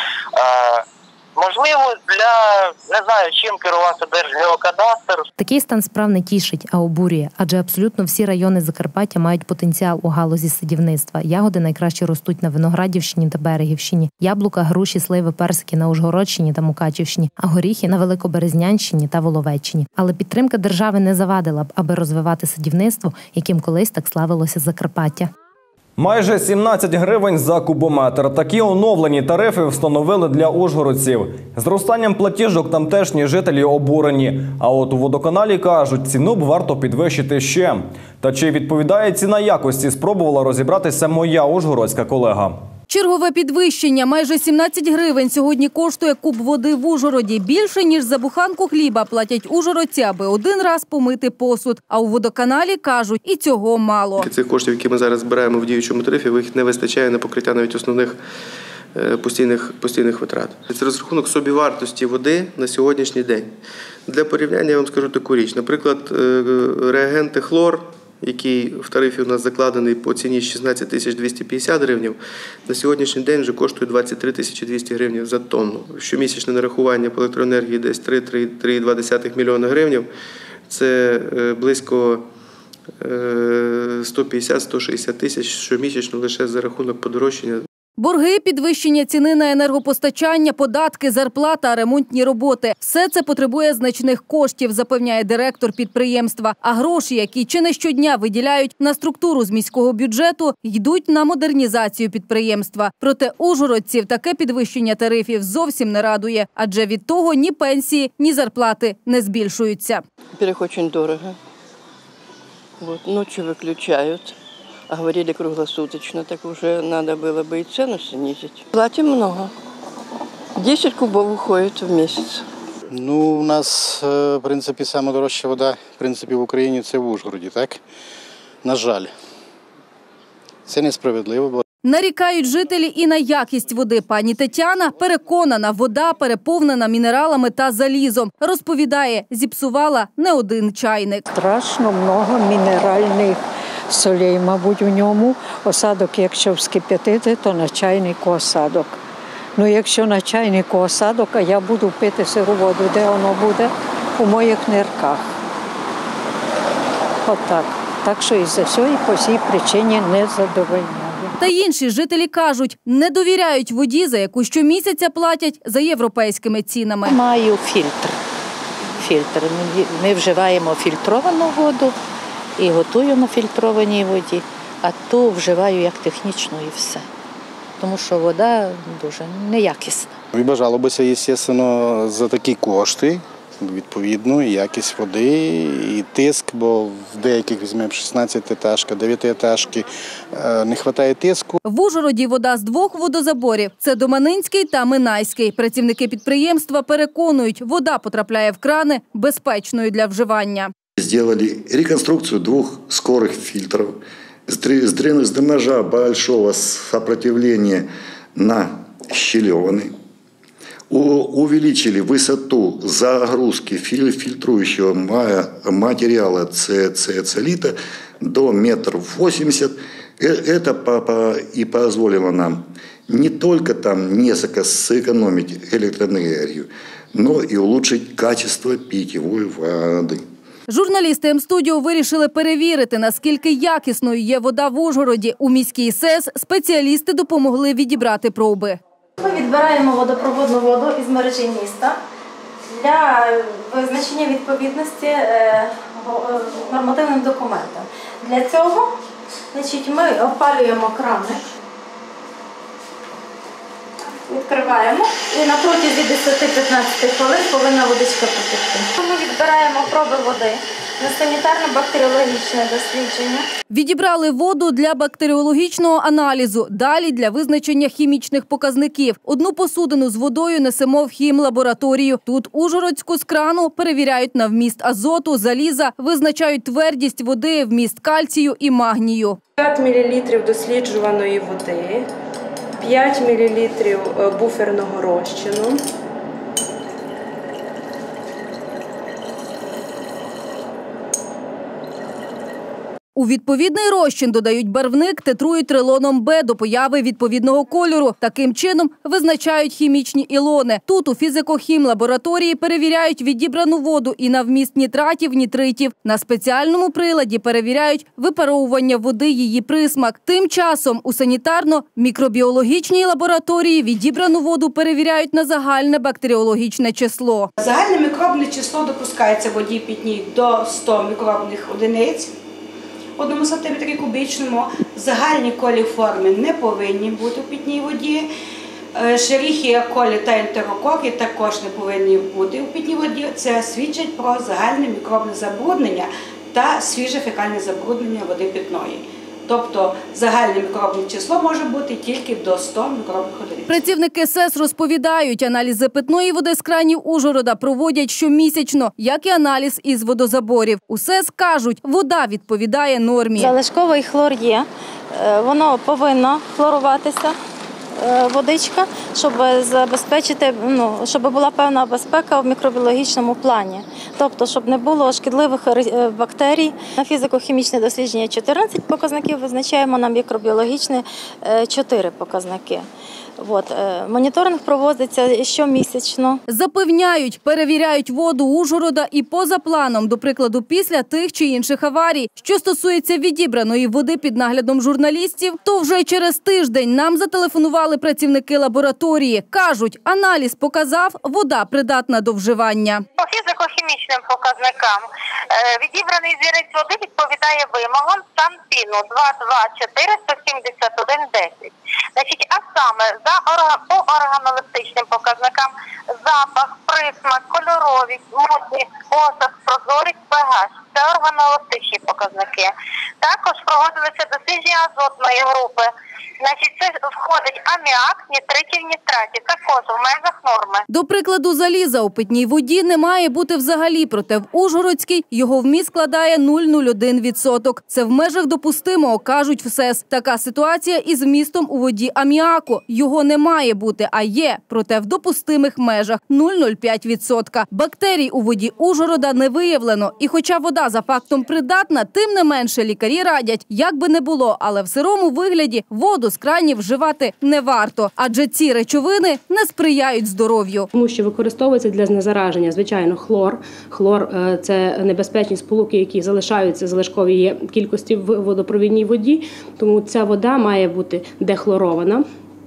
Speaker 19: Е, можливо, для, не знаю, чим керувався Держгеокадастр.
Speaker 6: Такий стан справ не тішить, а обурює, адже абсолютно всі райони Закарпаття мають потенціал у галузі садівництва. Ягоди найкраще ростуть на Виноградівщині та Берегівщині, яблука, груші, сливи, персики на Ужгородщині та Мукачівщині, а горіхи на Великоберезнянщині та Воловеччині. Але підтримка держави не завадила б, аби розвивати садівництво, яким колись так славилося Закарпаття.
Speaker 1: Майже сімнадцять гривень за кубометр. Такі оновлені тарифи встановили для ужгородців. Зростанням платіжок тамтешні жителі обурені. А от у водоканалі кажуть, ціну б варто підвищити ще. Та чи відповідає ціна якості, спробувала розібратися моя ужгородська колега.
Speaker 2: Чергове підвищення. Майже сімнадцять гривень сьогодні коштує куб води в Ужгороді. Більше, ніж за буханку хліба платять ужгородці, аби один раз помити посуд. А у водоканалі кажуть, і цього мало.
Speaker 14: Цих коштів, які ми зараз збираємо в діючому тарифі, їх не вистачає на покриття навіть основних постійних, постійних витрат. Це розрахунок собівартості води на сьогоднішній день. Для порівняння я вам скажу таку річ. Наприклад, реагенти хлор, який в тарифі у нас закладений по ціні шістнадцять тисяч двісті п'ятдесят гривень, на сьогоднішній день вже коштує двадцять три тисячі двісті гривень за тонну. Щомісячне нарахування по електроенергії десь три цілих два десятих мільйона гривень. Це близько сто п'ятдесят - сто шістдесят тисяч щомісячно лише за рахунок подорожчання.
Speaker 2: Борги, підвищення ціни на енергопостачання, податки, зарплата, ремонтні роботи – все це потребує значних коштів, запевняє директор підприємства. А гроші, які чи не щодня виділяють на структуру з міського бюджету, йдуть на модернізацію підприємства. Проте ужгородців таке підвищення тарифів зовсім не радує, адже від того ні пенсії, ні зарплати не збільшуються.
Speaker 20: Во-первых, очень дорого. Вот, ночью выключают. А говорили круглосуточно, так уже надо было бы и цену снизить. Платим много. десять кубов уходит в месяц.
Speaker 21: Ну, у нас, в принципі, саме дорожча вода, в принципі, в Україні це в Ужгороді, так? На жаль. Це несправедливо.
Speaker 2: Нарікають жителі і на якість води. Пані Тетяна переконана, вода переповнена мінералами та залізом. Розповідає, зіпсувала не один чайник.
Speaker 22: Страшно много мінеральних солей, мабуть, у ньому. Осадок, якщо вскип'ятити, то на чайнику осадок. Ну, якщо на чайнику осадок, а я буду пити сиру воду, де воно буде? У моїх нирках. От так. Так що із-за цього по цій причині не задовольняю.
Speaker 2: Та інші жителі кажуть, не довіряють воді, за яку щомісяця платять за європейськими цінами.
Speaker 23: Маю фільтр. Фільтр. Ми вживаємо фільтровану воду і готую на фільтрованій воді, а ту вживаю як технічну і все. Тому що вода дуже неякісна.
Speaker 21: І бажало бися, звісно, за такі кошти відповідну якість води і тиск, бо в деяких, візьмемо шістнадцятиетажка, дев'ятиетажки, не вистачає тиску.
Speaker 2: В Ужгороді вода з двох водозаборів – це Доманинський та Минайський. Працівники підприємства переконують, вода потрапляє в крани безпечною для вживання.
Speaker 4: Сделали реконструкцию двух скорых фильтров с дренажа большого сопротивления на щелеваны. Увеличили высоту загрузки фильтрующего материала циолита до метр восемьдесят. Это и позволило нам не только там несколько сэкономить электроэнергию, но и улучшить качество питьевой воды.
Speaker 2: Журналісти М-студіо вирішили перевірити, наскільки якісною є вода в Ужгороді. У міській СЕС спеціалісти допомогли відібрати проби.
Speaker 5: Ми відбираємо водопроводну воду із мережі міста для визначення відповідності нормативним документам. Для цього значить, ми опалюємо краник, відкриваємо і на протязі десяти-п'ятнадцяти хвилин повинна водичка протекти. Ми відбираємо проби води на санітарно-бактеріологічне дослідження.
Speaker 2: Відібрали воду для бактеріологічного аналізу, далі для визначення хімічних показників. Одну посудину з водою несемо в хімлабораторію. Тут ужгородську з крану перевіряють на вміст азоту, заліза, визначають твердість води, вміст кальцію і магнію.
Speaker 17: п'ять мілілітрів досліджуваної води, п'ять мілілітрів буферного розчину.
Speaker 2: У відповідний розчин додають барвник, титрують релоном Б до появи відповідного кольору. Таким чином визначають хімічні ілони. Тут у фізико-хімлабораторії перевіряють відібрану воду і на вміст нітратів, нітритів. На спеціальному приладі перевіряють випаровування води, її присмак. Тим часом у санітарно-мікробіологічній лабораторії відібрану воду перевіряють на загальне бактеріологічне число.
Speaker 7: Загальне мікробне число допускається в воді питній до ста мікробних одиниць. Одному сантиметрі кубічному. Загальні коліформи не повинні бути в питній воді. Шеріхія, колі та ентерококи також не повинні бути в питній воді. Це свідчить про загальне мікробне забруднення та свіже фекальне забруднення води питної. Тобто загальне мікробне число може бути тільки до ста мікробних одиниць.
Speaker 2: Працівники СЕС розповідають, аналізи питної води з кранів Ужгорода проводять щомісячно, як і аналіз із водозаборів. У СЕС кажуть, вода відповідає нормі.
Speaker 5: Залишковий хлор є, воно повинно хлоруватися, водичка, щоб забезпечити, ну, щоб була певна безпека в мікробіологічному плані. Тобто, щоб не було шкідливих бактерій. На фізико-хімічне дослідження чотирнадцять показників визначаємо, на мікробіологічне чотири показники. От. Моніторинг проводиться щомісячно.
Speaker 2: Запевняють, перевіряють воду Ужгорода і поза планом, до прикладу, після тих чи інших аварій. Що стосується відібраної води під наглядом журналістів, то вже через тиждень нам зателефонували працівники лабораторії. Кажуть, аналіз показав, вода придатна до вживання.
Speaker 19: По фізико-хімічним показникам відібраний зірець води відповідає вимогам Санпіну два два чотири сто сімдесят один десять. Значить, а саме за по органолептичним показникам запах, присмак, кольоровість, мутність, осад, прозорість, pH – це органолептичні показники. Також проводилися дослідження азотної групи. Значить, це входить аміак, нітритів, нітратів, також в межах норми.
Speaker 2: До прикладу, заліза у питній воді не має бути взагалі, проте в Ужгородській його вміст складає нуль цілих нуль один відсоток. Це в межах допустимого, кажуть в СЕС. Така ситуація із вмістом у воді аміаку. Його не має бути, а є, проте в допустимих межах – нуль цілих нуль п'ять відсотка. Бактерій у воді Ужгорода не виявлено. І хоча вода за фактом придатна, тим не менше лікарі радять, як би не було, але в сирому вигляді воду з кранів вживати не варто, адже ці речовини не сприяють здоров'ю.
Speaker 8: Тому що використовується для знезараження, звичайно, хлор. Хлор – це небезпечні сполуки, які залишаються залишковій кількості в водопровідній воді, тому ця вода має бути дехлорована.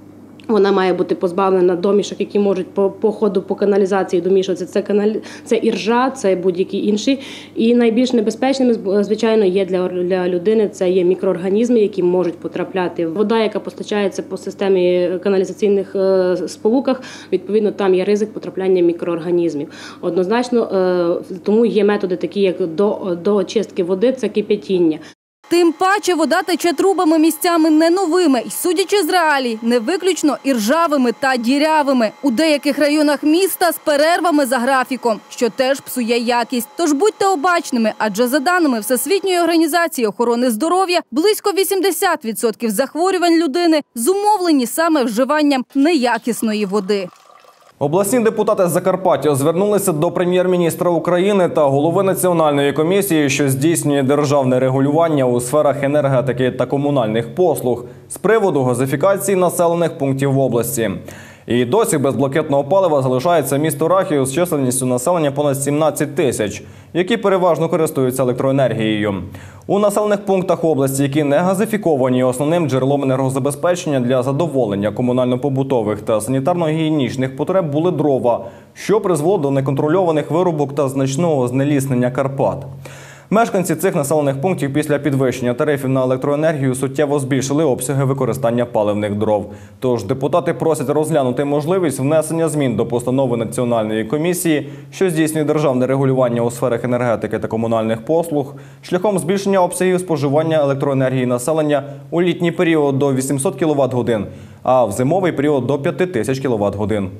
Speaker 8: Вона має бути позбавлена домішок, які можуть по, по ходу по каналізації домішуватися. Це, каналі... це іржа, це будь-які інші. І найбільш небезпечними, звичайно, є для, для людини, це є мікроорганізми, які можуть потрапляти. Вода, яка постачається по системі каналізаційних е, сполуках, відповідно, там є ризик потрапляння мікроорганізмів. Однозначно, е, тому є методи такі, як до, до очистки води, це кип'ятіння.
Speaker 2: Тим паче вода тече трубами місцями не новими і, судячи з реалій, не виключно іржавими та дірявими. У деяких районах міста з перервами за графіком, що теж псує якість. Тож будьте обачними, адже за даними Всесвітньої організації охорони здоров'я, близько вісімдесят відсотків захворювань людини зумовлені саме вживанням неякісної води.
Speaker 1: Обласні депутати з Закарпаття звернулися до прем'єр-міністра України та голови Національної комісії, що здійснює державне регулювання у сферах енергетики та комунальних послуг з приводу газифікації населених пунктів в області. І досі без блакитного палива залишається місто Рахів з численністю населення понад сімнадцять тисяч, які переважно користуються електроенергією. У населених пунктах області, які не газифіковані, основним джерелом енергозабезпечення для задоволення комунально-побутових та санітарно-гігієнічних потреб були дрова, що призвело до неконтрольованих вирубок та значного знеліснення Карпат. Мешканці цих населених пунктів після підвищення тарифів на електроенергію суттєво збільшили обсяги використання паливних дров. Тож депутати просять розглянути можливість внесення змін до постанови Національної комісії, що здійснює державне регулювання у сферах енергетики та комунальних послуг, шляхом збільшення обсягів споживання електроенергії населення у літній період до вісімсот кіловат-годин, а в зимовий період до п'яти тисяч кіловат-годин.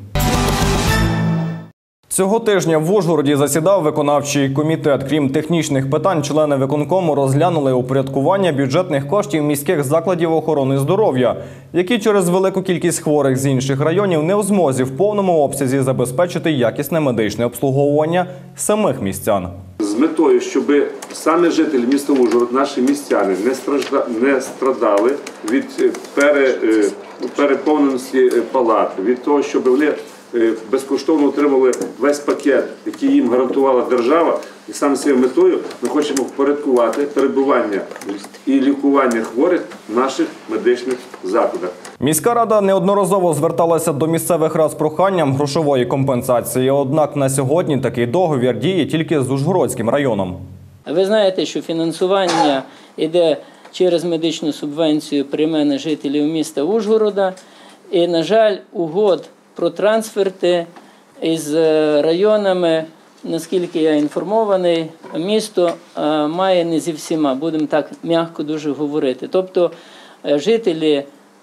Speaker 1: Цього тижня в Ужгороді засідав виконавчий комітет. Крім технічних питань, члени виконкому розглянули упорядкування бюджетних коштів міських закладів охорони здоров'я, які через велику кількість хворих з інших районів не в змозі в повному обсязі забезпечити якісне медичне обслуговування самих містян.
Speaker 9: З метою, щоб саме жителі міста Ужгород, наші містяни, не, стражда... не страдали від пере... переповненості палат, від того, щоб вони безкоштовно отримали весь пакет, який їм гарантувала держава. І саме цією метою ми хочемо впорядкувати перебування і лікування хворих в наших медичних закладах.
Speaker 1: Міська рада неодноразово зверталася до місцевих рад з проханням грошової компенсації. Однак на сьогодні такий договір діє тільки з Ужгородським районом.
Speaker 11: Ви знаєте, що фінансування йде через медичну субвенцію приймене жителів міста Ужгорода. І, на жаль, угод про трансферти із районами, наскільки я інформований, місто має не зі всіма, будемо так м'яко дуже говорити. Тобто жителі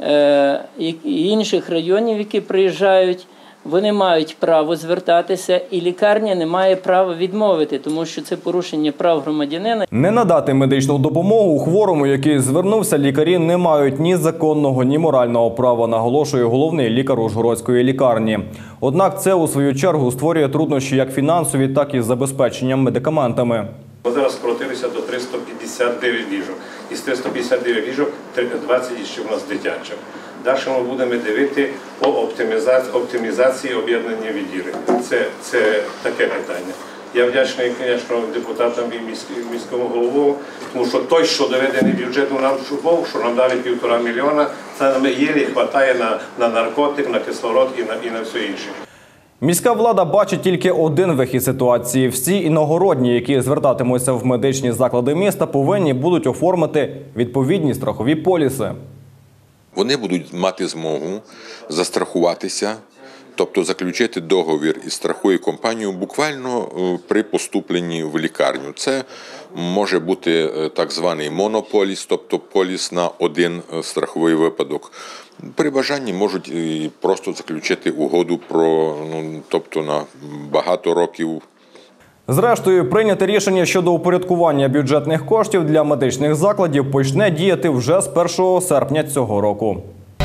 Speaker 11: інших районів, які приїжджають, вони мають право звертатися, і лікарня не має права відмовити, тому що це порушення прав громадянина.
Speaker 1: Не надати медичну допомогу хворому, який звернувся, лікарі не мають ні законного, ні морального права, наголошує головний лікар Ужгородської лікарні. Однак це, у свою чергу, створює труднощі як фінансові, так і з забезпеченням медикаментами.
Speaker 13: Ми зараз скоротилися до триста п'ятдесят дев'ять ліжок. Із триста п'ятдесят дев'ять ліжок двадцять ще у нас дитячих. Далі ми будемо дивити по оптимізації, оптимізації об'єднання відділень. Це, це таке питання. Я вдячний, звісно, депутатам і міському голову, тому що той, що доведений бюджет у нам був, що нам дали півтора мільйона, це нам єлі вистачає на, на наркотик, на кислород і на, і на все інше.
Speaker 1: Міська влада бачить тільки один вихід ситуації. Всі іногородні, які звертатимуться в медичні заклади міста, повинні будуть оформити відповідні страхові поліси.
Speaker 15: Вони будуть мати змогу застрахуватися, тобто заключити договір із страховою компанією буквально при поступленні в лікарню. Це може бути так званий монополіс, тобто поліс на один страховий випадок. При бажанні можуть просто заключити угоду про, ну, тобто на багато років.
Speaker 1: Зрештою, прийняте рішення щодо упорядкування бюджетних коштів для медичних закладів почне діяти вже з першого серпня цього року.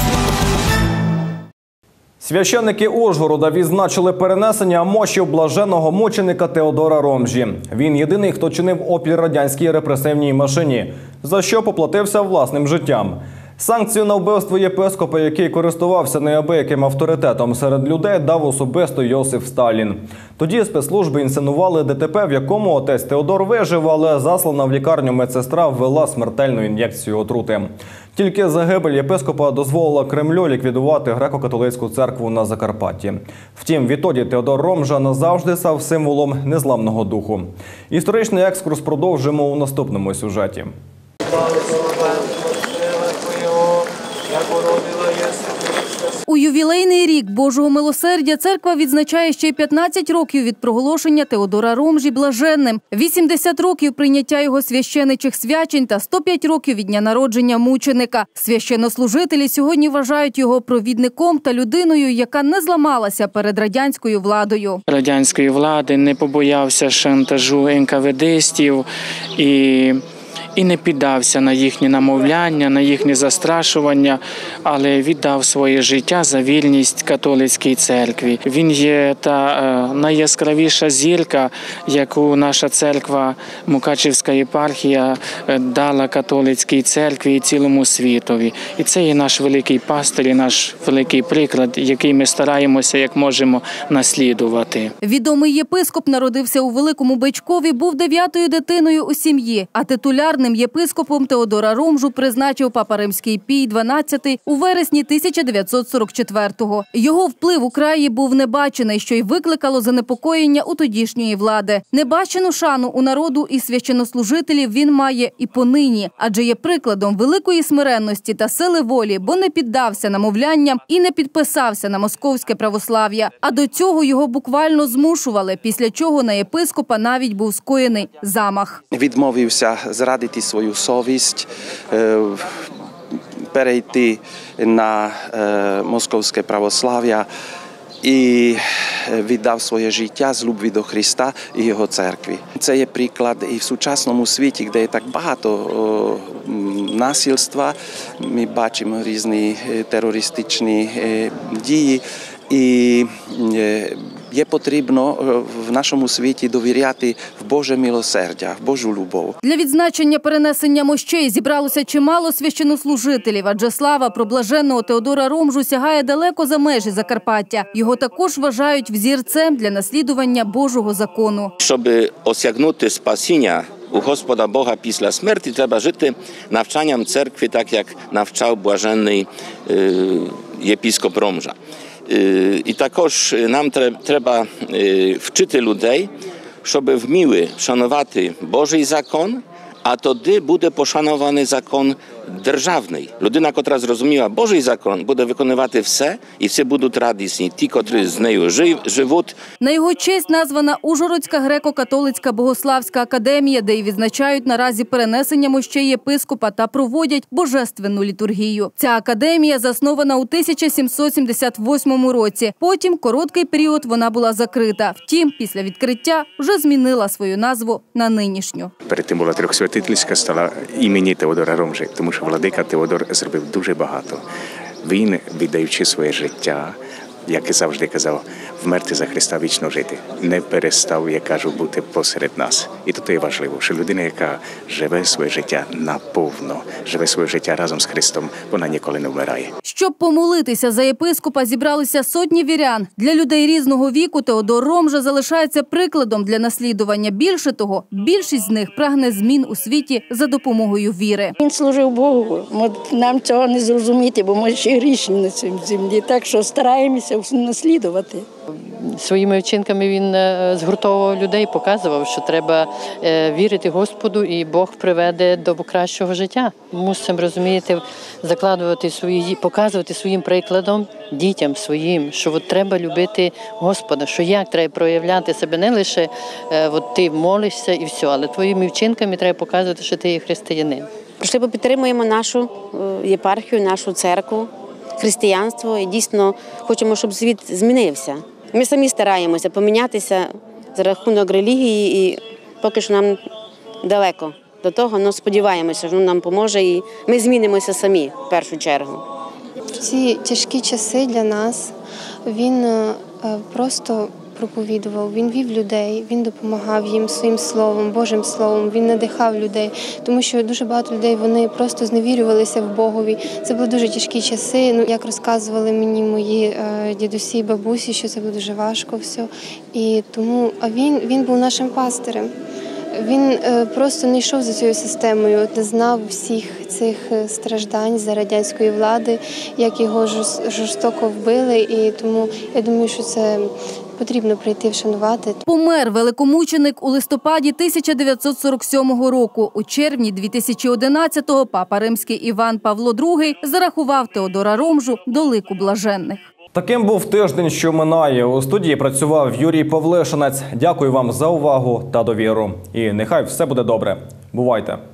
Speaker 1: Священники Ужгорода відзначили перенесення мощів блаженного мученика Теодора Ромжі. Він єдиний, хто чинив опір радянській репресивній машині, за що поплатився власним життям. Санкцію на вбивство єпископа, який користувався неабияким авторитетом серед людей, дав особисто Йосиф Сталін. Тоді спецслужби інсценували ДТП, в якому отець Теодор вижив, але заслана в лікарню медсестра ввела смертельну ін'єкцію отрути. Тільки загибель єпископа дозволила Кремлю ліквідувати греко-католицьку церкву на Закарпатті. Втім, відтоді Теодор Ромжа назавжди став символом незламного духу. Історичний екскурс продовжимо у наступному сюжеті.
Speaker 2: У ювілейний рік Божого милосердя церква відзначає ще й п'ятнадцять років від проголошення Теодора Ромжі блаженним, вісімдесят років прийняття його священичих свячень та сто п'ять років від дня народження мученика. Священнослужителі сьогодні вважають його провідником та людиною, яка не зламалася перед радянською владою.
Speaker 10: Радянської влади не побоявся шантажу енкаведистів і І не піддався на їхні намовляння, на їхні застрашування, але віддав своє життя за вільність католицькій церкві. Він є та найяскравіша зірка, яку наша церква, Мукачівська єпархія, дала католицькій церкві і цілому світові. І це є наш великий пастир, і наш великий приклад, який ми стараємося, як можемо, наслідувати.
Speaker 2: Відомий єпископ народився у Великому Бичкові, був дев'ятою дитиною у сім'ї, а титулярним єпископом Теодора Ромжу призначив папа Римський Пій дванадцятий у вересні тисяча дев'ятсот сорок четвертого. Його вплив у краї був небачений, що й викликало занепокоєння у тодішньої влади. Небачену шану у народу і священнослужителів він має і понині, адже є прикладом великої смиренності та сили волі, бо не піддався намовлянням і не підписався на московське православ'я. А до цього його буквально змушували, після чого на єпископа навіть був скоєний замах.
Speaker 12: Відмовився зрадити свою совість, перейти на московське православ'я і віддав своє життя з любві до Христа і Його церкви. Це є приклад і в сучасному світі, де є так багато насильства. Ми бачимо різні терористичні дії. І є потрібно в нашому світі довіряти в Боже милосердя, в Божу любов.
Speaker 2: Для відзначення перенесення мощей зібралося чимало священнослужителів, адже слава про блаженного Теодора Ромжу сягає далеко за межі Закарпаття. Його також вважають взірцем для наслідування Божого закону.
Speaker 16: Щоб осягнути спасіння у Господа Бога після смерті, треба жити навчанням церкви, так як навчав блаженний єпископ Ромжа. І також нам треба вчити людей, щоб вміли шанувати Божий закон, а тоді буде пошанований закон державний. Людина, котра зрозуміла Божий закон, буде виконувати все, і всі будуть радісні, ті, котрі з нею живуть.
Speaker 2: На його честь названа Ужгородська греко-католицька богославська академія, де й відзначають наразі перенесення мощей єпископа та проводять божественну літургію. Ця академія заснована у тисяча сімсот сімдесят восьмому році. Потім короткий період вона була закрита. Втім, після відкриття вже змінила свою назву на нинішню.
Speaker 24: Перед тим була трьохсвятительська, стала імені Теодора Ромжі, тому що владика Теодор зробив дуже багато. Він, віддаючи своє життя, як і завжди казав, вмерти за Христа, вічно жити. Не перестав, я кажу, бути посеред нас. І тут є важливо, що людина, яка живе своє життя наповно, живе своє життя разом з Христом, вона ніколи не вмирає.
Speaker 2: Щоб помолитися за єпископа, зібралися сотні вірян. Для людей різного віку Теодор Ромжа залишається прикладом для наслідування. Більше того, більшість з них прагне змін у світі за допомогою віри.
Speaker 25: Він служив Богу. Нам цього не зрозуміти, бо ми ще грішні на цій землі. Так що стараємося наслідувати.
Speaker 26: Своїми вчинками він згуртовував людей, показував, що треба вірити Господу, і Бог приведе до кращого життя. Мусимо, розумієте, закладувати свої, показувати своїм прикладом дітям своїм, що от треба любити Господа, що як треба проявляти себе, не лише от ти молишся і все, але твоїми вчинками треба показувати, що ти є християнин.
Speaker 27: Прийшли, підтримуємо нашу єпархію, нашу церкву, християнство і дійсно хочемо, щоб світ змінився. Ми самі стараємося помінятися за рахунок релігії і поки що нам далеко до того, але сподіваємося, що нам поможе і ми змінимося самі в першу чергу.
Speaker 28: В ці тяжкі часи для нас він просто
Speaker 3: проповідував, він вів людей, він допомагав їм своїм словом, Божим словом, він надихав людей, тому що дуже багато людей, вони просто зневірювалися в Богові. Це були дуже тяжкі часи, ну, як розказували мені мої е, дідусі і бабусі, що це було дуже важко все. І тому, а він, він був нашим пастирем. Він е, просто не йшов за цією системою, не знав всіх цих страждань за радянської влади, як його жорстоко вбили, і тому я думаю, що це потрібно прийти вшанувати.
Speaker 2: Помер великомученик у листопаді тисяча дев'ятсот сорок сьомого року. У червні дві тисячі одинадцятого папа римський Іван Павло другий зарахував Теодора Ромжу до лику блаженних.
Speaker 1: Таким був тиждень, що минає. У студії працював Юрій Павлишинець. Дякую вам за увагу та довіру. І нехай все буде добре. Бувайте!